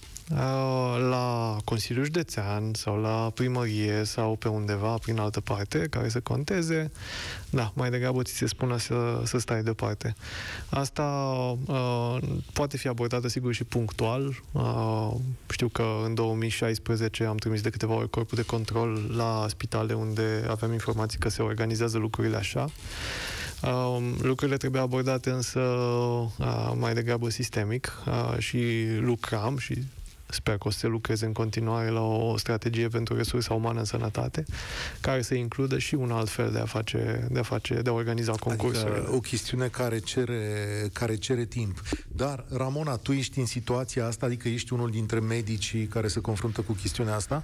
la Consiliul Județean sau la primărie sau pe undeva prin altă parte care să conteze, da, mai degrabă ți se spune să, să stai deoparte. Asta uh, poate fi abordată, sigur, și punctual. Uh, știu că în două mii șaisprezece am trimis de câteva ori corpul de control la spitale unde aveam informații că se organizează lucrurile așa. Uh, lucrurile trebuie abordate însă uh, mai degrabă sistemic uh, și lucram și sper că o să se lucreze în continuare la o strategie pentru resursa umană în sănătate, care să includă și un alt fel de a face, de a, face, de a organiza concursurile. Adică o chestiune care cere, care cere timp. Dar, Ramona, tu ești în situația asta? Adică ești unul dintre medicii care se confruntă cu chestiunea asta?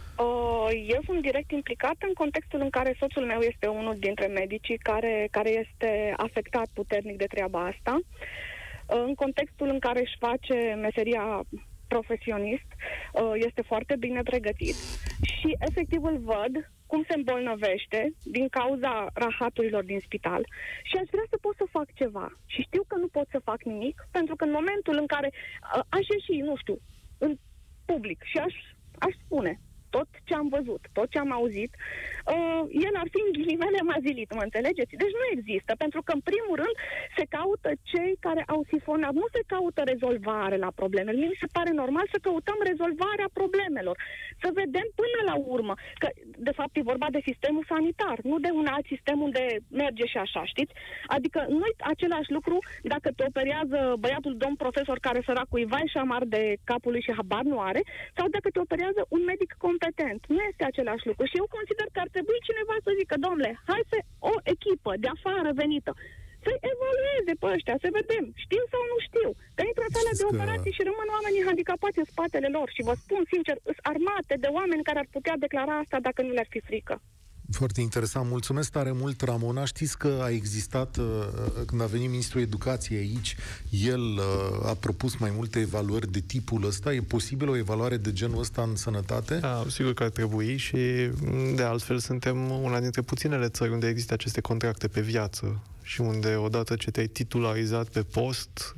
Eu sunt direct implicat în contextul în care soțul meu este unul dintre medicii care, care este afectat puternic de treaba asta, în contextul în care își face meseria profesionist, este foarte bine pregătit și efectiv îl văd cum se îmbolnăvește din cauza rahaturilor din spital și aș vrea să pot să fac ceva și știu că nu pot să fac nimic, pentru că în momentul în care aș ieși, nu știu, în public și aș, aș spune tot ce am văzut, tot ce am auzit, uh, el ar fi în ghilimele mazilit, mă înțelegeți? Deci nu există, pentru că în primul rând se caută cei care au sifonat, nu se caută rezolvare la probleme. Mie mi se pare normal să căutăm rezolvarea problemelor, să vedem până la urmă, că de fapt e vorba de sistemul sanitar, nu de un alt sistem unde merge și așa, știți? Adică nu-i același lucru dacă te operează băiatul domn profesor care săracul îi vai și amar de capul lui și habar nu are, sau dacă te operează un medic competent. Nu este același lucru. Și eu consider că ar trebui cineva să zică, domnule, hai să o echipă de afară venită să evalueze pe ăștia, să vedem, știu sau nu știu. Că intră în sala de operații și rămân oamenii handicapați în spatele lor. Și vă spun sincer, sunt armate de oameni care ar putea declara asta dacă nu le-ar fi frică. Foarte interesant. Mulțumesc tare mult, Ramona. Știți că a existat, când a venit ministrul educației aici, el a propus mai multe evaluări de tipul ăsta. E posibil o evaluare de genul ăsta în sănătate? Da, sigur că ar trebui și, de altfel, suntem una dintre puținele țări unde există aceste contracte pe viață și unde, odată ce te-ai titularizat pe post,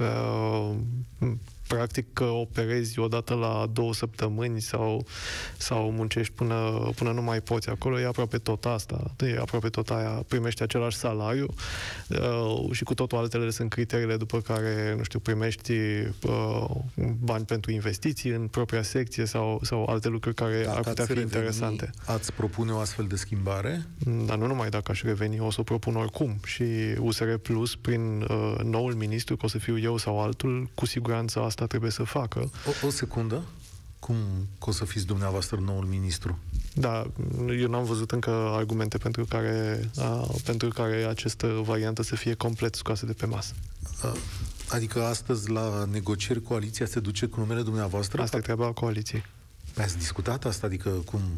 practic că operezi odată la două săptămâni sau, sau muncești până, până nu mai poți. Acolo e aproape tot asta. E aproape tot aia. Primești același salariu uh, și cu totul altele sunt criteriile după care, nu știu, primești uh, bani pentru investiții în propria secție sau, sau alte lucruri care dacă ar putea fi reveni, interesante. Ați propune o astfel de schimbare? Dar nu numai dacă aș reveni, o să o propun oricum. Și U S R Plus, prin uh, noul ministru, că o să fiu eu sau altul, cu siguranță asta trebuie să facă. O, o secundă. Cum că o să fiți dumneavoastră noul ministru? Da, eu n-am văzut încă argumente pentru care, a, pentru care această variantă să fie complet scoasă de pe masă. A, adică astăzi la negocieri coaliția se duce cu numele dumneavoastră? Asta e treaba coaliției. Ați discutat asta? Adică cum...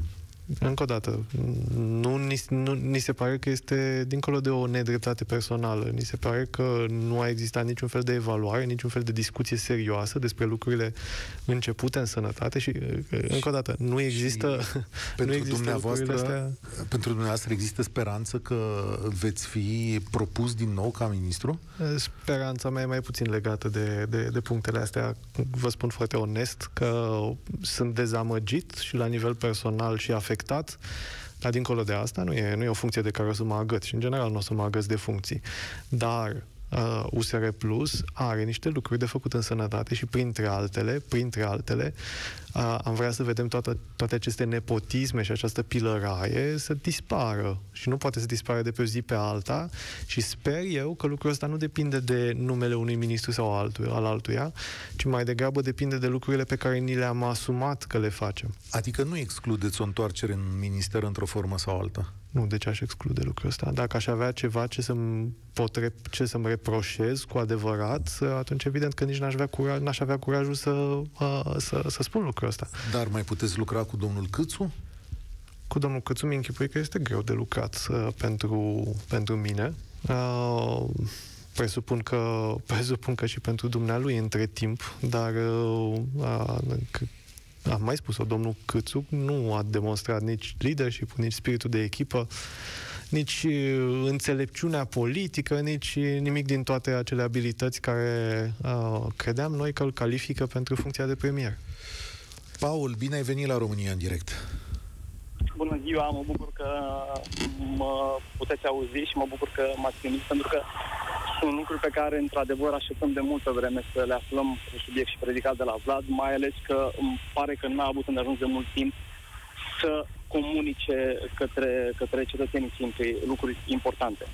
încă o dată, nu ni, nu, ni se pare că este dincolo de o nedreptate personală. Ni se pare că nu a existat niciun fel de evaluare, niciun fel de discuție serioasă despre lucrurile începute în sănătate și, încă o dată, nu există, pentru, nu există dumneavoastră, astea. pentru dumneavoastră există speranță că veți fi propus din nou ca ministru? Speranța mea e mai puțin legată de, de, de punctele astea. Vă spun foarte onest că sunt dezamăgit și la nivel personal și afectat, dar dincolo de asta nu e, nu e o funcție de care o să mă agăț și în general nu o să mă agăț de funcții. Dar uh, U S R Plus are niște lucruri de făcut în sănătate și printre altele, printre altele, uh, am vrea să vedem toate, toate aceste nepotisme și această pilăraie să dispară și nu poate să dispară de pe o zi pe alta și sper eu că lucrul ăsta nu depinde de numele unui ministru sau altul, al altuia, ci mai degrabă depinde de lucrurile pe care ni le-am asumat că le facem. Adică nu excludeți o întoarcere în minister într-o formă sau alta? Nu, de ce aș exclude lucrul ăsta? Dacă aș avea ceva ce să-mi, pot re- ce să-mi reproșez cu adevărat, atunci evident că nici n-aș avea, curaj, n-aș avea curajul să, uh, să, să spun lucrul ăsta. Dar mai puteți lucra cu domnul Câțu? Cu domnul Câțu mi închipui că este greu de lucrat uh, pentru, pentru mine. Uh, presupun, că, presupun că și pentru dumnealui între timp, dar uh, uh, am mai spus-o, domnul Câțu nu a demonstrat nici leadership, nici spiritul de echipă, nici înțelepciunea politică, nici nimic din toate acele abilități care uh, credeam noi că îl califică pentru funcția de premier. Paul, bine ai venit la România în direct. Bună ziua, mă bucur că mă puteți auzi și mă bucur că m-ați primit, pentru că sunt lucruri pe care, într-adevăr, așteptăm de multă vreme să le aflăm cu subiect și predicat de la Vlad, mai ales că îmi pare că n-a avut îndeajuns de mult timp să comunice către, către cetățenii simpli lucruri importante.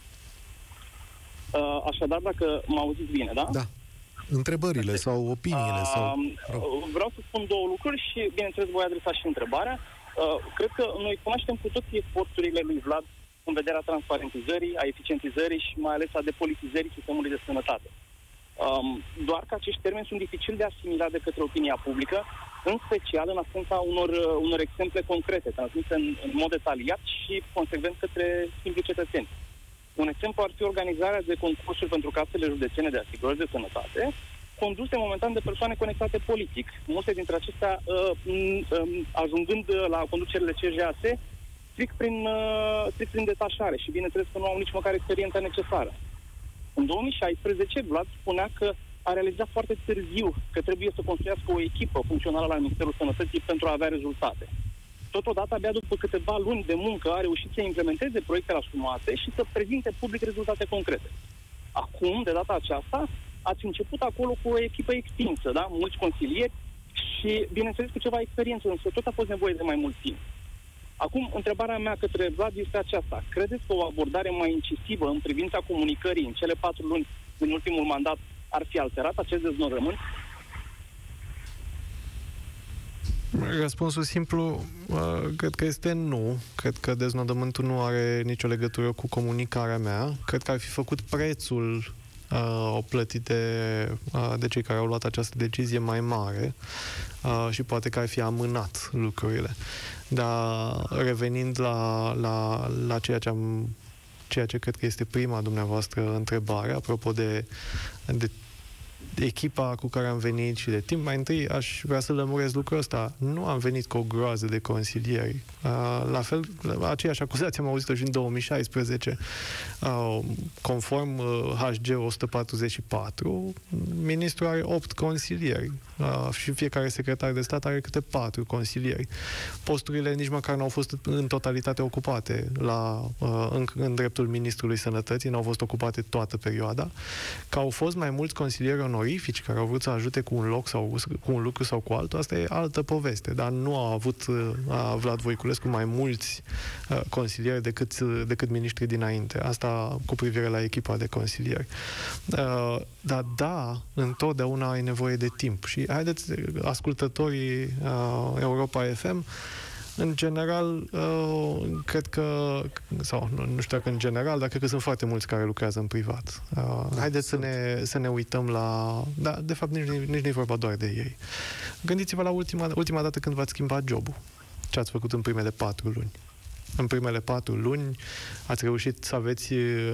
Așadar, dacă mă auziți bine, da? Da. Întrebările sau opiniile uh, sau... Vreau să spun două lucruri și, bineînțeles, voi adresa și întrebarea. Uh, cred că noi cunoaștem cu toții eforturile lui Vlad în vederea transparentizării, a eficientizării și mai ales a depolitizării sistemului de sănătate. Um, doar că acești termeni sunt dificil de asimilat de către opinia publică, în special în absența unor, unor exemple concrete, transmise în, în mod detaliat și consecvent către simpli cetățeni. Un exemplu ar fi organizarea de concursuri pentru casele județene de asigurări de sănătate, conduse momentan de persoane conectate politic. Multe dintre acestea uh, uh, ajungând la conducerile C J A S strict prin, uh, strict prin detașare și bineînțeles că nu au nici măcar experiența necesară. În două mii șaisprezece, Vlad spunea că a realizat foarte târziu că trebuie să construiască o echipă funcțională la Ministerul Sănătății pentru a avea rezultate. Totodată, abia după câteva luni de muncă, a reușit să implementeze proiectele asumate și să prezinte public rezultate concrete. Acum, de data aceasta, ați început acolo cu o echipă extinsă, da? Mulți consilieri și, bineînțeles, cu ceva experiență, însă tot a fost nevoie de mai mult timp. Acum, întrebarea mea către Vlad este aceasta. Credeți că o abordare mai incisivă în privința comunicării în cele patru luni din ultimul mandat ar fi alterat acest deznodământ? Răspunsul simplu, cred că este nu. Cred că deznodământul nu are nicio legătură cu comunicarea mea. Cred că ar fi făcut prețul uh, plătit de, uh, de cei care au luat această decizie mai mare uh, și poate că ar fi amânat lucrurile. Dar revenind la, la, la ceea ce am ceea ce cred că este prima dumneavoastră întrebare, apropo de, de echipa cu care am venit și de timp, mai întâi aș vrea să lămuresc lucrul ăsta. Nu am venit cu o groază de consilieri. La fel, aceeași acuzație am auzit-o și în două mii șaisprezece. Conform H G o sută patruzeci și patru, ministrul are opt consilieri și fiecare secretar de stat are câte patru consilieri. Posturile nici măcar nu au fost în totalitate ocupate la, în, în dreptul ministrului Sănătății, nu au fost ocupate toată perioada. Că au fost mai mulți consilieri onorifici care au vrut să ajute cu un loc sau cu un lucru sau cu altul, asta e altă poveste, dar nu a avut a, Vlad Voiculescu mai mulți a, consilieri decât, decât miniștrii dinainte. Asta cu privire la echipa de consilieri. A, dar da, întotdeauna ai nevoie de timp. Și haideți, ascultătorii a, Europa F M, în general, uh, cred că, sau nu, nu știu dacă în general, dar cred că sunt foarte mulți care lucrează în privat. Uh, haideți să ne, să ne uităm la... Da, de fapt, nici, nici nu e vorba doar de ei. Gândiți-vă la ultima, ultima dată când v-ați schimbat jobul. ce ați făcut în primele patru luni. În primele patru luni ați reușit să aveți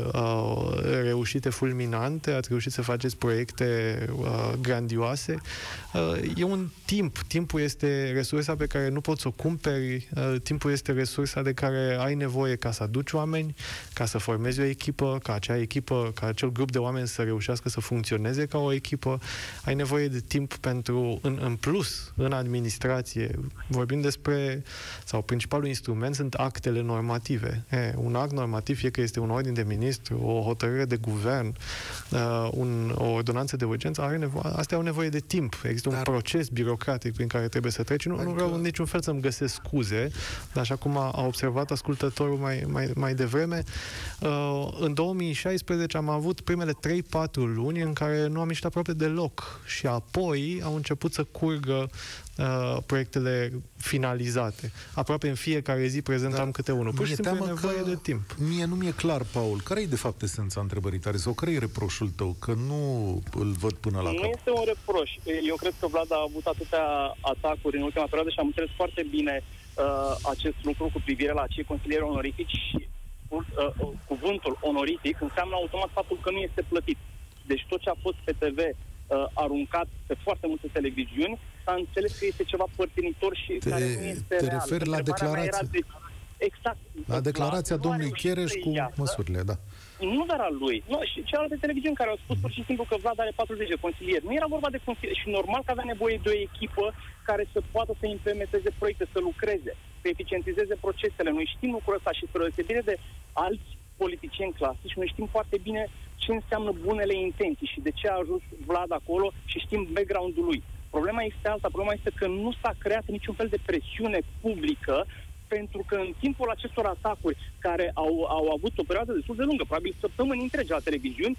uh, reușite fulminante, ați reușit să faceți proiecte uh, grandioase. Uh, e un timp. Timpul este resursa pe care nu poți să o cumperi. Uh, timpul este resursa de care ai nevoie ca să aduci oameni, ca să formezi o echipă, ca acea echipă, ca acel grup de oameni să reușească să funcționeze ca o echipă. Ai nevoie de timp pentru, în, în plus, în administrație. Vorbim despre, sau principalul instrument sunt actele normative. E, un act normativ, fie că este un ordin de ministru, o hotărâre de guvern, uh, un, o ordonanță de urgență, are nevo- astea au nevoie de timp. Există Dar... un proces birocratic prin care trebuie să treci. Nu, adică... nu vreau în niciun fel să-mi găsesc scuze, dar așa cum a, a observat ascultătorul mai, mai, mai devreme, uh, în două mii șaisprezece am avut primele trei patru luni în care nu am ieșit aproape deloc și apoi au început să curgă Uh, proiectele finalizate. Aproape în fiecare zi prezentam Dar câte unul. Pur și simplu e nevoie de timp. Mie nu mi-e clar, Paul, care e de fapt esența întrebării tale sau care e reproșul tău? Că nu îl văd până la Nu cap. este un reproș. Eu cred că Vlad a avut atâtea atacuri în ultima perioadă și am înțeles foarte bine uh, acest lucru cu privire la acei consilieri onorifici și uh, uh, cuvântul onorific înseamnă automat faptul că nu este plătit. Deci tot ce a fost pe T V uh, aruncat pe foarte multe televiziuni, s-a înțeles că este ceva părtinitor și te, care nu este te real. referi la declarație. De... Exact. La declarația la domnului Chereș cu iasă, măsurile, da. Nu doar al lui. Nu, și celelalte televiziuni care au spus pur și simplu că Vlad are patruzeci de consilieri. Nu era vorba de consilieri și normal că avea nevoie de o echipă care să poată să implementeze proiecte, să lucreze, să eficientizeze procesele. Noi știm lucrul ăsta și spre deosebire de alți politicieni clasici, noi știm foarte bine ce înseamnă bunele intenții și de ce a ajuns Vlad acolo și știm background-ul lui. Problema este alta, problema este că nu s-a creat niciun fel de presiune publică, pentru că în timpul acestor atacuri care au, au avut o perioadă destul de lungă, probabil săptămâni întregi la televiziuni,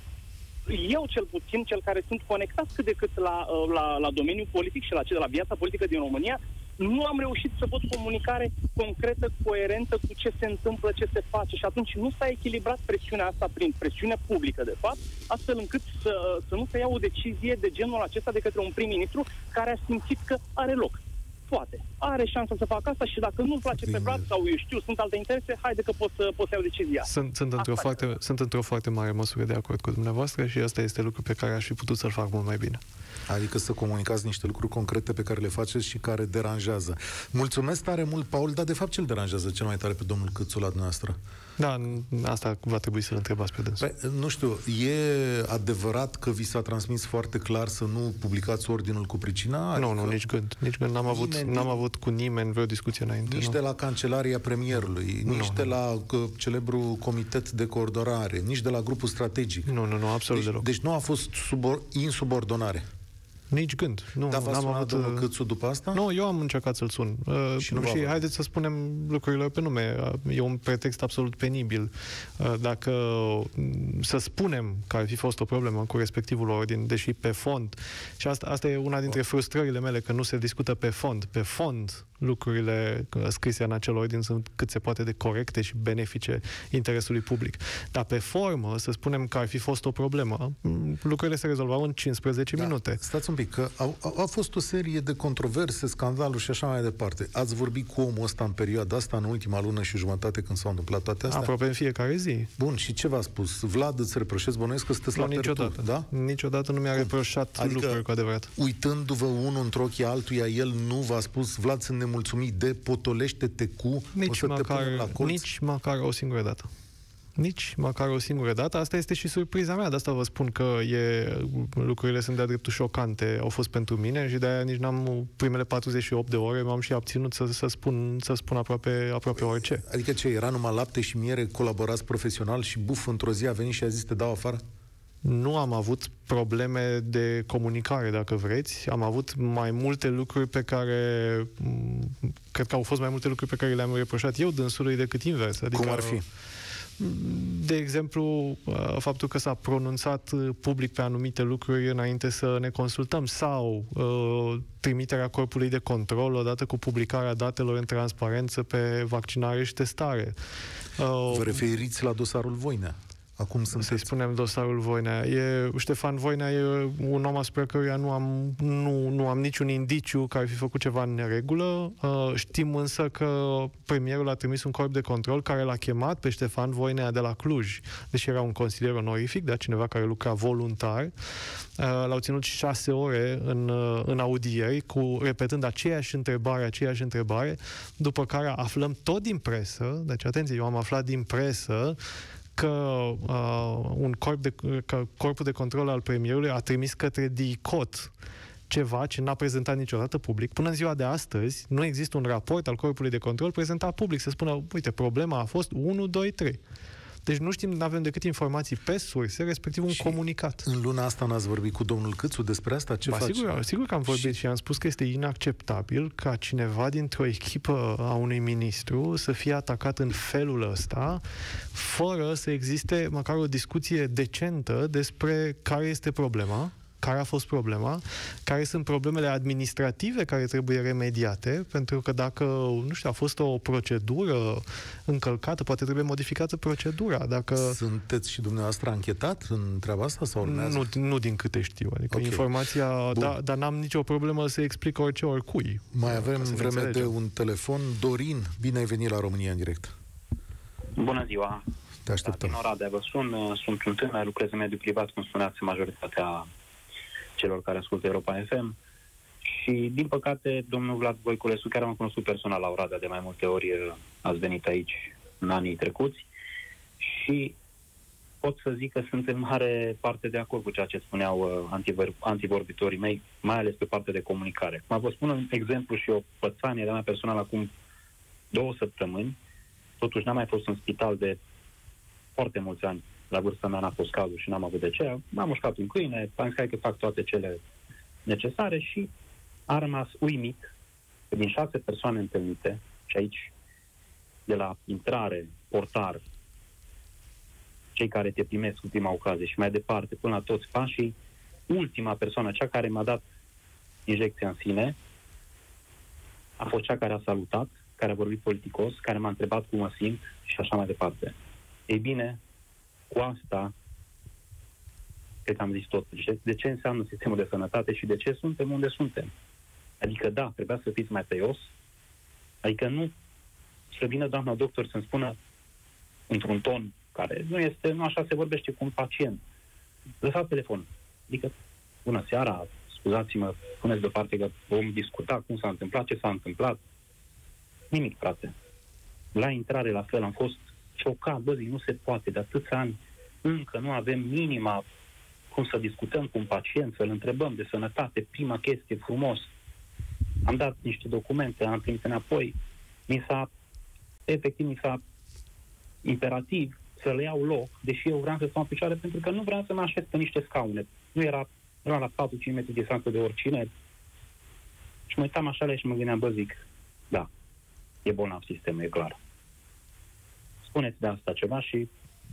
eu cel puțin, cel care sunt conectat cât de cât la, la, la domeniul politic și la, la viața politică din România, nu am reușit să văd comunicare concretă, coerentă cu ce se întâmplă, ce se face și atunci nu s-a echilibrat presiunea asta prin presiune publică, de fapt, astfel încât să, să nu se ia o decizie de genul acesta de către un prim-ministru care a simțit că are loc. Poate. Are șansa să facă asta și dacă nu-mi place Bine. pe Vlad sau eu știu, sunt alte interese, haide că pot să, pot să iau decizia. Sunt, sunt, într-o foarte, sunt într-o foarte mare măsură de acord cu dumneavoastră și ăsta este lucru pe care aș fi putut să-l fac mult mai bine. Adică să comunicați niște lucruri concrete pe care le faceți și care deranjează. Mulțumesc tare mult, Paul, dar de fapt ce-l deranjează cel mai tare pe domnul Câțu la dumneavoastră? Da, asta va trebui să-l întrebați pe dânsul. Păi, nu știu, e adevărat că vi s-a transmis foarte clar să nu publicați ordinul cu pricina? Adică nu, nu, nici gând. Nici gând. N-am, avut, n-am avut cu nimeni vreo discuție înainte. Nici nu. de la Cancelaria Premierului, nu, nici nu. de la uh, celebrul comitet de coordonare, nici de la grupul strategic. Nu, nu, nu, absolut deci, deloc. Deci nu a fost subor- insubordonare. Nici gând. Nu, Dar v-a sunat avut... domnul Câțu după asta? Nu, eu am încercat să-l sun. Uh, și nu și haideți să spunem lucrurile pe nume. Uh, e un pretext absolut penibil. Uh, dacă să spunem că ar fi fost o problemă cu respectivul ordin, deși pe fond, și asta, asta e una dintre frustrările mele, că nu se discută pe fond. Pe fond, lucrurile scrise în acel ordin sunt cât se poate de corecte și benefice interesului public. Dar pe formă, să spunem că ar fi fost o problemă, lucrurile se rezolvau în cincisprezece da, minute. Stați un pic, că au, au, au fost o serie de controverse, scandaluri și așa mai departe. Ați vorbit cu omul ăsta în perioada asta, în ultima lună și jumătate, când s-au întâmplat toate astea? Aproape în fiecare zi. Bun, și ce v-a spus? Vlad, îți reproșez, bănuiesc că sunteți la niciodată. da? Niciodată nu mi-a Cum? reproșat adică, lucruri cu adevărat. Uitându-vă unul într ochii altuia, el nu v-a spus, Vlad, sunt nemulțumit de potolește-te cu, nici o să măcar, te punem la colț? Nici măcar o singură dată. Nici măcar o singură dată. Asta este și surpriza mea. De asta vă spun că e, lucrurile sunt de-a dreptul șocante. Au fost pentru mine și de-aia nici n-am primele patruzeci și opt de ore m-am și abținut să, să, spun, să spun aproape, aproape orice. Adică ce, era numai lapte și miere, colaborați profesional și buf, într-o zi a venit și a zis te dau afară? Nu am avut probleme de comunicare, dacă vreți. Am avut mai multe lucruri pe care... Cred că au fost mai multe lucruri pe care le-am reproșat eu dânsului decât invers. Adică, cum ar fi? De exemplu, faptul că s-a pronunțat public pe anumite lucruri înainte să ne consultăm sau uh, trimiterea corpului de control odată cu publicarea datelor în transparență pe vaccinare și testare. Uh, Vă referiți la dosarul Voinea? Acum sunteți... Să-i spunem dosarul Voinea. E, Ștefan Voinea e un om asupra căruia nu am, nu, nu am niciun indiciu că ar fi făcut ceva în neregulă. Uh, știm însă că premierul a trimis un corp de control care l-a chemat pe Ștefan Voinea de la Cluj, deși era un consilier onorific, dar cineva care lucra voluntar. Uh, l-au ținut șase ore în, uh, în audieri, cu, repetând aceeași întrebare, aceeași întrebare, după care aflăm tot din presă, deci atenție, eu am aflat din presă că uh, un corp de, că corpul de control al premierului a trimis către DICOT ceva ce n-a prezentat niciodată public. Până în ziua de astăzi nu există un raport al corpului de control prezentat public să spună, uite, problema a fost unu, doi, trei. Deci nu știm, nu avem decât informații pe surse, respectiv un și comunicat. În luna asta n-ați vorbit cu domnul Câțu despre asta? Ce ba, faci? Sigur, sigur că am vorbit și... și am spus că este inacceptabil ca cineva dintr-o echipă a unui ministru să fie atacat în felul ăsta, fără să existe măcar o discuție decentă despre care este problema, care a fost problema, care sunt problemele administrative care trebuie remediate, pentru că dacă, nu știu, a fost o procedură încălcată, poate trebuie modificată procedura. Dacă... Sunteți și dumneavoastră anchetat în treaba asta sau urmează? Nu, nu din câte știu. Adică okay. Informația, da, dar n-am nicio problemă să explic orice oricui. Mai avem vreme de un telefon. Dorin, bine ai venit la România în direct. Bună ziua. Te așteptăm. Da, din Oradea vă sun, sunt un tânăr, lucrez în mediul privat, cum spuneați, majoritatea celor care ascultă Europa F M. Și, din păcate, domnul Vlad Voiculescu, care am cunoscut personal la Oradea de mai multe ori, ați venit aici în anii trecuți și pot să zic că sunt în mare parte de acord cu ceea ce spuneau antivorbitorii mei, mai ales pe partea de comunicare. Mă vă spun un exemplu și o pățanie de-a mea personală acum două săptămâni, totuși n-am mai fost în spital de foarte mulți ani. La vârsta mea n-a fost cazul și n-am avut de ce. M-am mușcat un câine, am zis că fac toate cele necesare și a rămas uimit că din șase persoane întâlnite, și aici, de la intrare, portar, cei care te primesc cu prima ocazie și mai departe, până la toți pașii, ultima persoană, cea care m-a dat injecția în sine, a fost cea care a salutat, care a vorbit politicos, care m-a întrebat cum mă simt și așa mai departe. Ei bine, cu asta, cred că am zis tot. De ce înseamnă sistemul de sănătate și de ce suntem unde suntem? Adică, da, trebuia să fiți mai tăios. Adică nu să vină doamna doctor să-mi spună într-un ton care nu este, nu așa se vorbește cu un pacient. Lăsați telefon. Adică, bună seara, scuzați-mă, puneți deoparte că vom discuta cum s-a întâmplat, ce s-a întâmplat. Nimic, frate. La intrare, la fel, am fost șocat, bă, zic, nu se poate, de atâția ani încă nu avem minima cum să discutăm cu un pacient, să-l întrebăm de sănătate, prima chestie, frumos. Am dat niște documente, am primit înapoi, mi s-a, efectiv, mi s-a imperativ să le iau loc, deși eu vreau să stau în picioare, pentru că nu vreau să mă așez pe niște scaune. Nu era, era la patru cinci metri distanță de oricine. Și mă uitam așa și mă gândeam, bă, zic, da, e bolnav sistemul, e clar. Spuneți de asta ceva și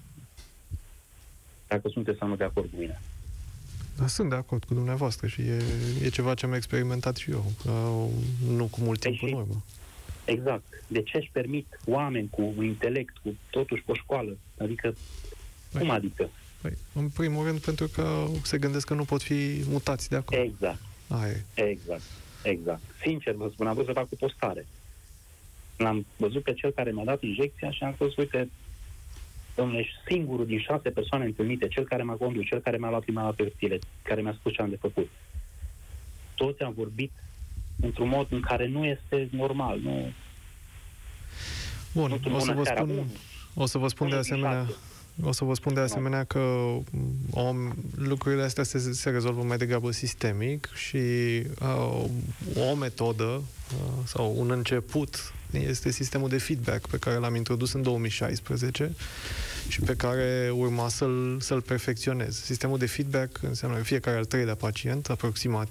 dacă sunteți sau nu de acord cu mine. Da, sunt de acord cu dumneavoastră și e, e ceva ce am experimentat și eu, uh, nu cu mult timp în urmă. Exact. De ce își permit oameni cu un intelect, cu totuși o școală? Adică, păi, cum adică? Păi, în primul rând pentru că se gândesc că nu pot fi mutați de acolo. Exact. Aia. Exact. Exact. Sincer vă spun, am vrut să fac o postare. L-am văzut pe cel care mi-a dat injecția și am spus, uite, domnule, singurul din șase persoane întâlnite, cel care m-a condus, cel care mi-a luat prima dată hârtiile, care mi-a spus ce am de făcut. Toți am vorbit într-un mod în care nu este normal. Nu... Bun, nu o să vă spun, o să vă spun de asemenea... O să vă spun de asemenea că o, lucrurile astea se, se rezolvă mai degrabă sistemic și uh, o metodă uh, sau un început este sistemul de feedback pe care l-am introdus în două mii șaisprezece și pe care urma să-l, să-l perfecționez. Sistemul de feedback înseamnă că fiecare al treilea pacient, aproximativ,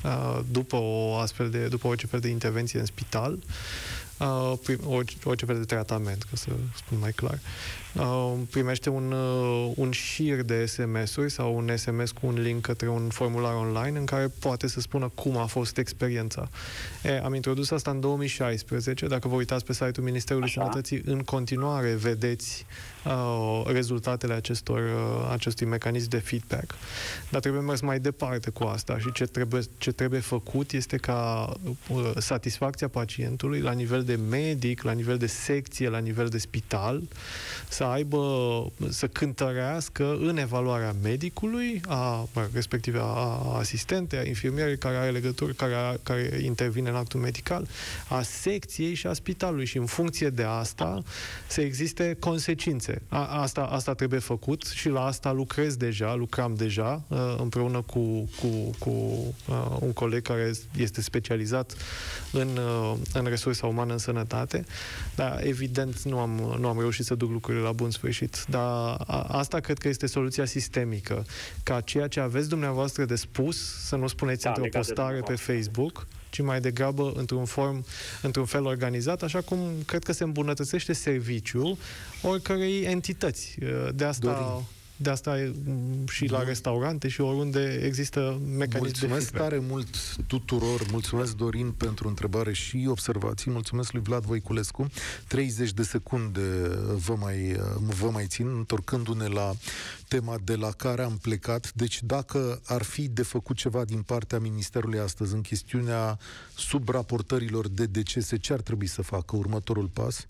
după o astfel de, după orice fel de intervenție în spital, Uh, prim, orice, orice fel de tratament, ca să spun mai clar, uh, primește un, uh, un șir de S M S-uri sau un S M S cu un link către un formular online în care poate să spună cum a fost experiența. E, am introdus asta în două mii șaisprezece. Dacă vă uitați pe site-ul Ministerului Așa. Sănătății, în continuare vedeți uh, rezultatele acestor, uh, acestui mecanism de feedback. Dar trebuie mers mai departe cu asta și ce trebuie, ce trebuie făcut este ca uh, satisfacția pacientului la nivel de medic, la nivel de secție, la nivel de spital, să aibă, să cântărească în evaluarea medicului, a, respectiv a asistentei, a infirmierei care are legătură, care, a, care intervine în actul medical, a secției și a spitalului și în funcție de asta să existe consecințe. A, asta, asta trebuie făcut și la asta lucrez deja, lucram deja împreună cu, cu, cu uh, un coleg care este specializat în, uh, în resursa umană în sănătate, dar evident nu am, nu am reușit să duc lucrurile la bun sfârșit. Dar a, asta cred că este soluția sistemică. Ca ceea ce aveți dumneavoastră de spus, să nu spuneți da, într-o postare pe Facebook, ci mai degrabă într-un form, într-un fel organizat, așa cum cred că se îmbunătățește serviciul oricărei entități. De asta... Dorin. De asta și la restaurante și oriunde există mecanism mulțumesc de Mulțumesc tare mult tuturor. Mulțumesc, Dorin, pentru întrebare și observații. Mulțumesc lui Vlad Voiculescu. treizeci de secunde vă mai, vă mai țin, întorcându-ne la tema de la care am plecat. Deci dacă ar fi de făcut ceva din partea Ministerului astăzi în chestiunea subraportărilor de decese, ce ar trebui să facă? Următorul pas?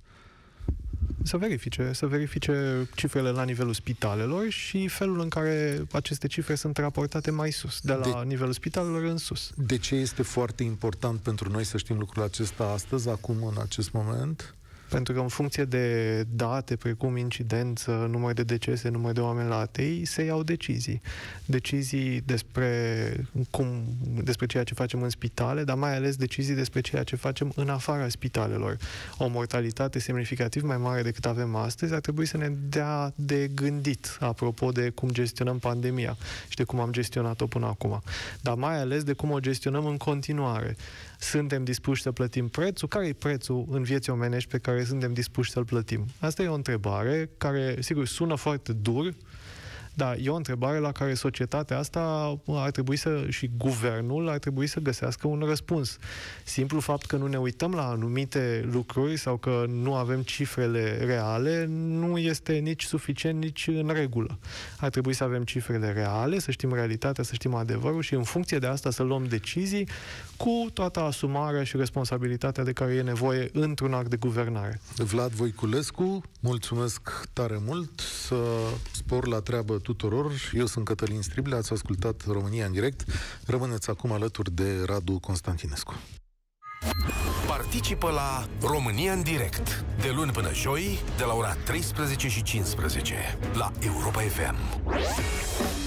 Să verifice, să verifice cifrele la nivelul spitalelor și felul în care aceste cifre sunt raportate mai sus, de la de, nivelul spitalelor în sus. De ce este foarte important pentru noi să știm lucrul acesta astăzi, acum, în acest moment? Pentru că în funcție de date, precum incidență, număr de decese, număr de oameni la A T I, se iau decizii. Decizii despre, cum, despre ceea ce facem în spitale, dar mai ales decizii despre ceea ce facem în afara spitalelor. O mortalitate semnificativ mai mare decât avem astăzi ar trebui să ne dea de gândit, apropo de cum gestionăm pandemia și de cum am gestionat-o până acum. Dar mai ales de cum o gestionăm în continuare. Suntem dispuși să plătim prețul? Care e prețul în vieții omenești pe care suntem dispuși să-l plătim? Asta e o întrebare care, sigur, sună foarte dur, dar e o întrebare la care societatea asta ar trebui să, și guvernul ar trebui să găsească un răspuns. Simplu fapt că nu ne uităm la anumite lucruri sau că nu avem cifrele reale nu este nici suficient, nici în regulă. Ar trebui să avem cifrele reale, să știm realitatea, să știm adevărul și în funcție de asta să luăm decizii cu toată asumarea și responsabilitatea de care e nevoie într-un act de guvernare. Vlad Voiculescu, mulțumesc tare mult, să spor la treabă tuturor. Eu sunt Cătălin Striblea, ați ascultat România în direct. Rămâneți acum alături de Radu Constantinescu. Participă la România în direct de luni până joi de la ora treisprezece și cincisprezece la Europa F M.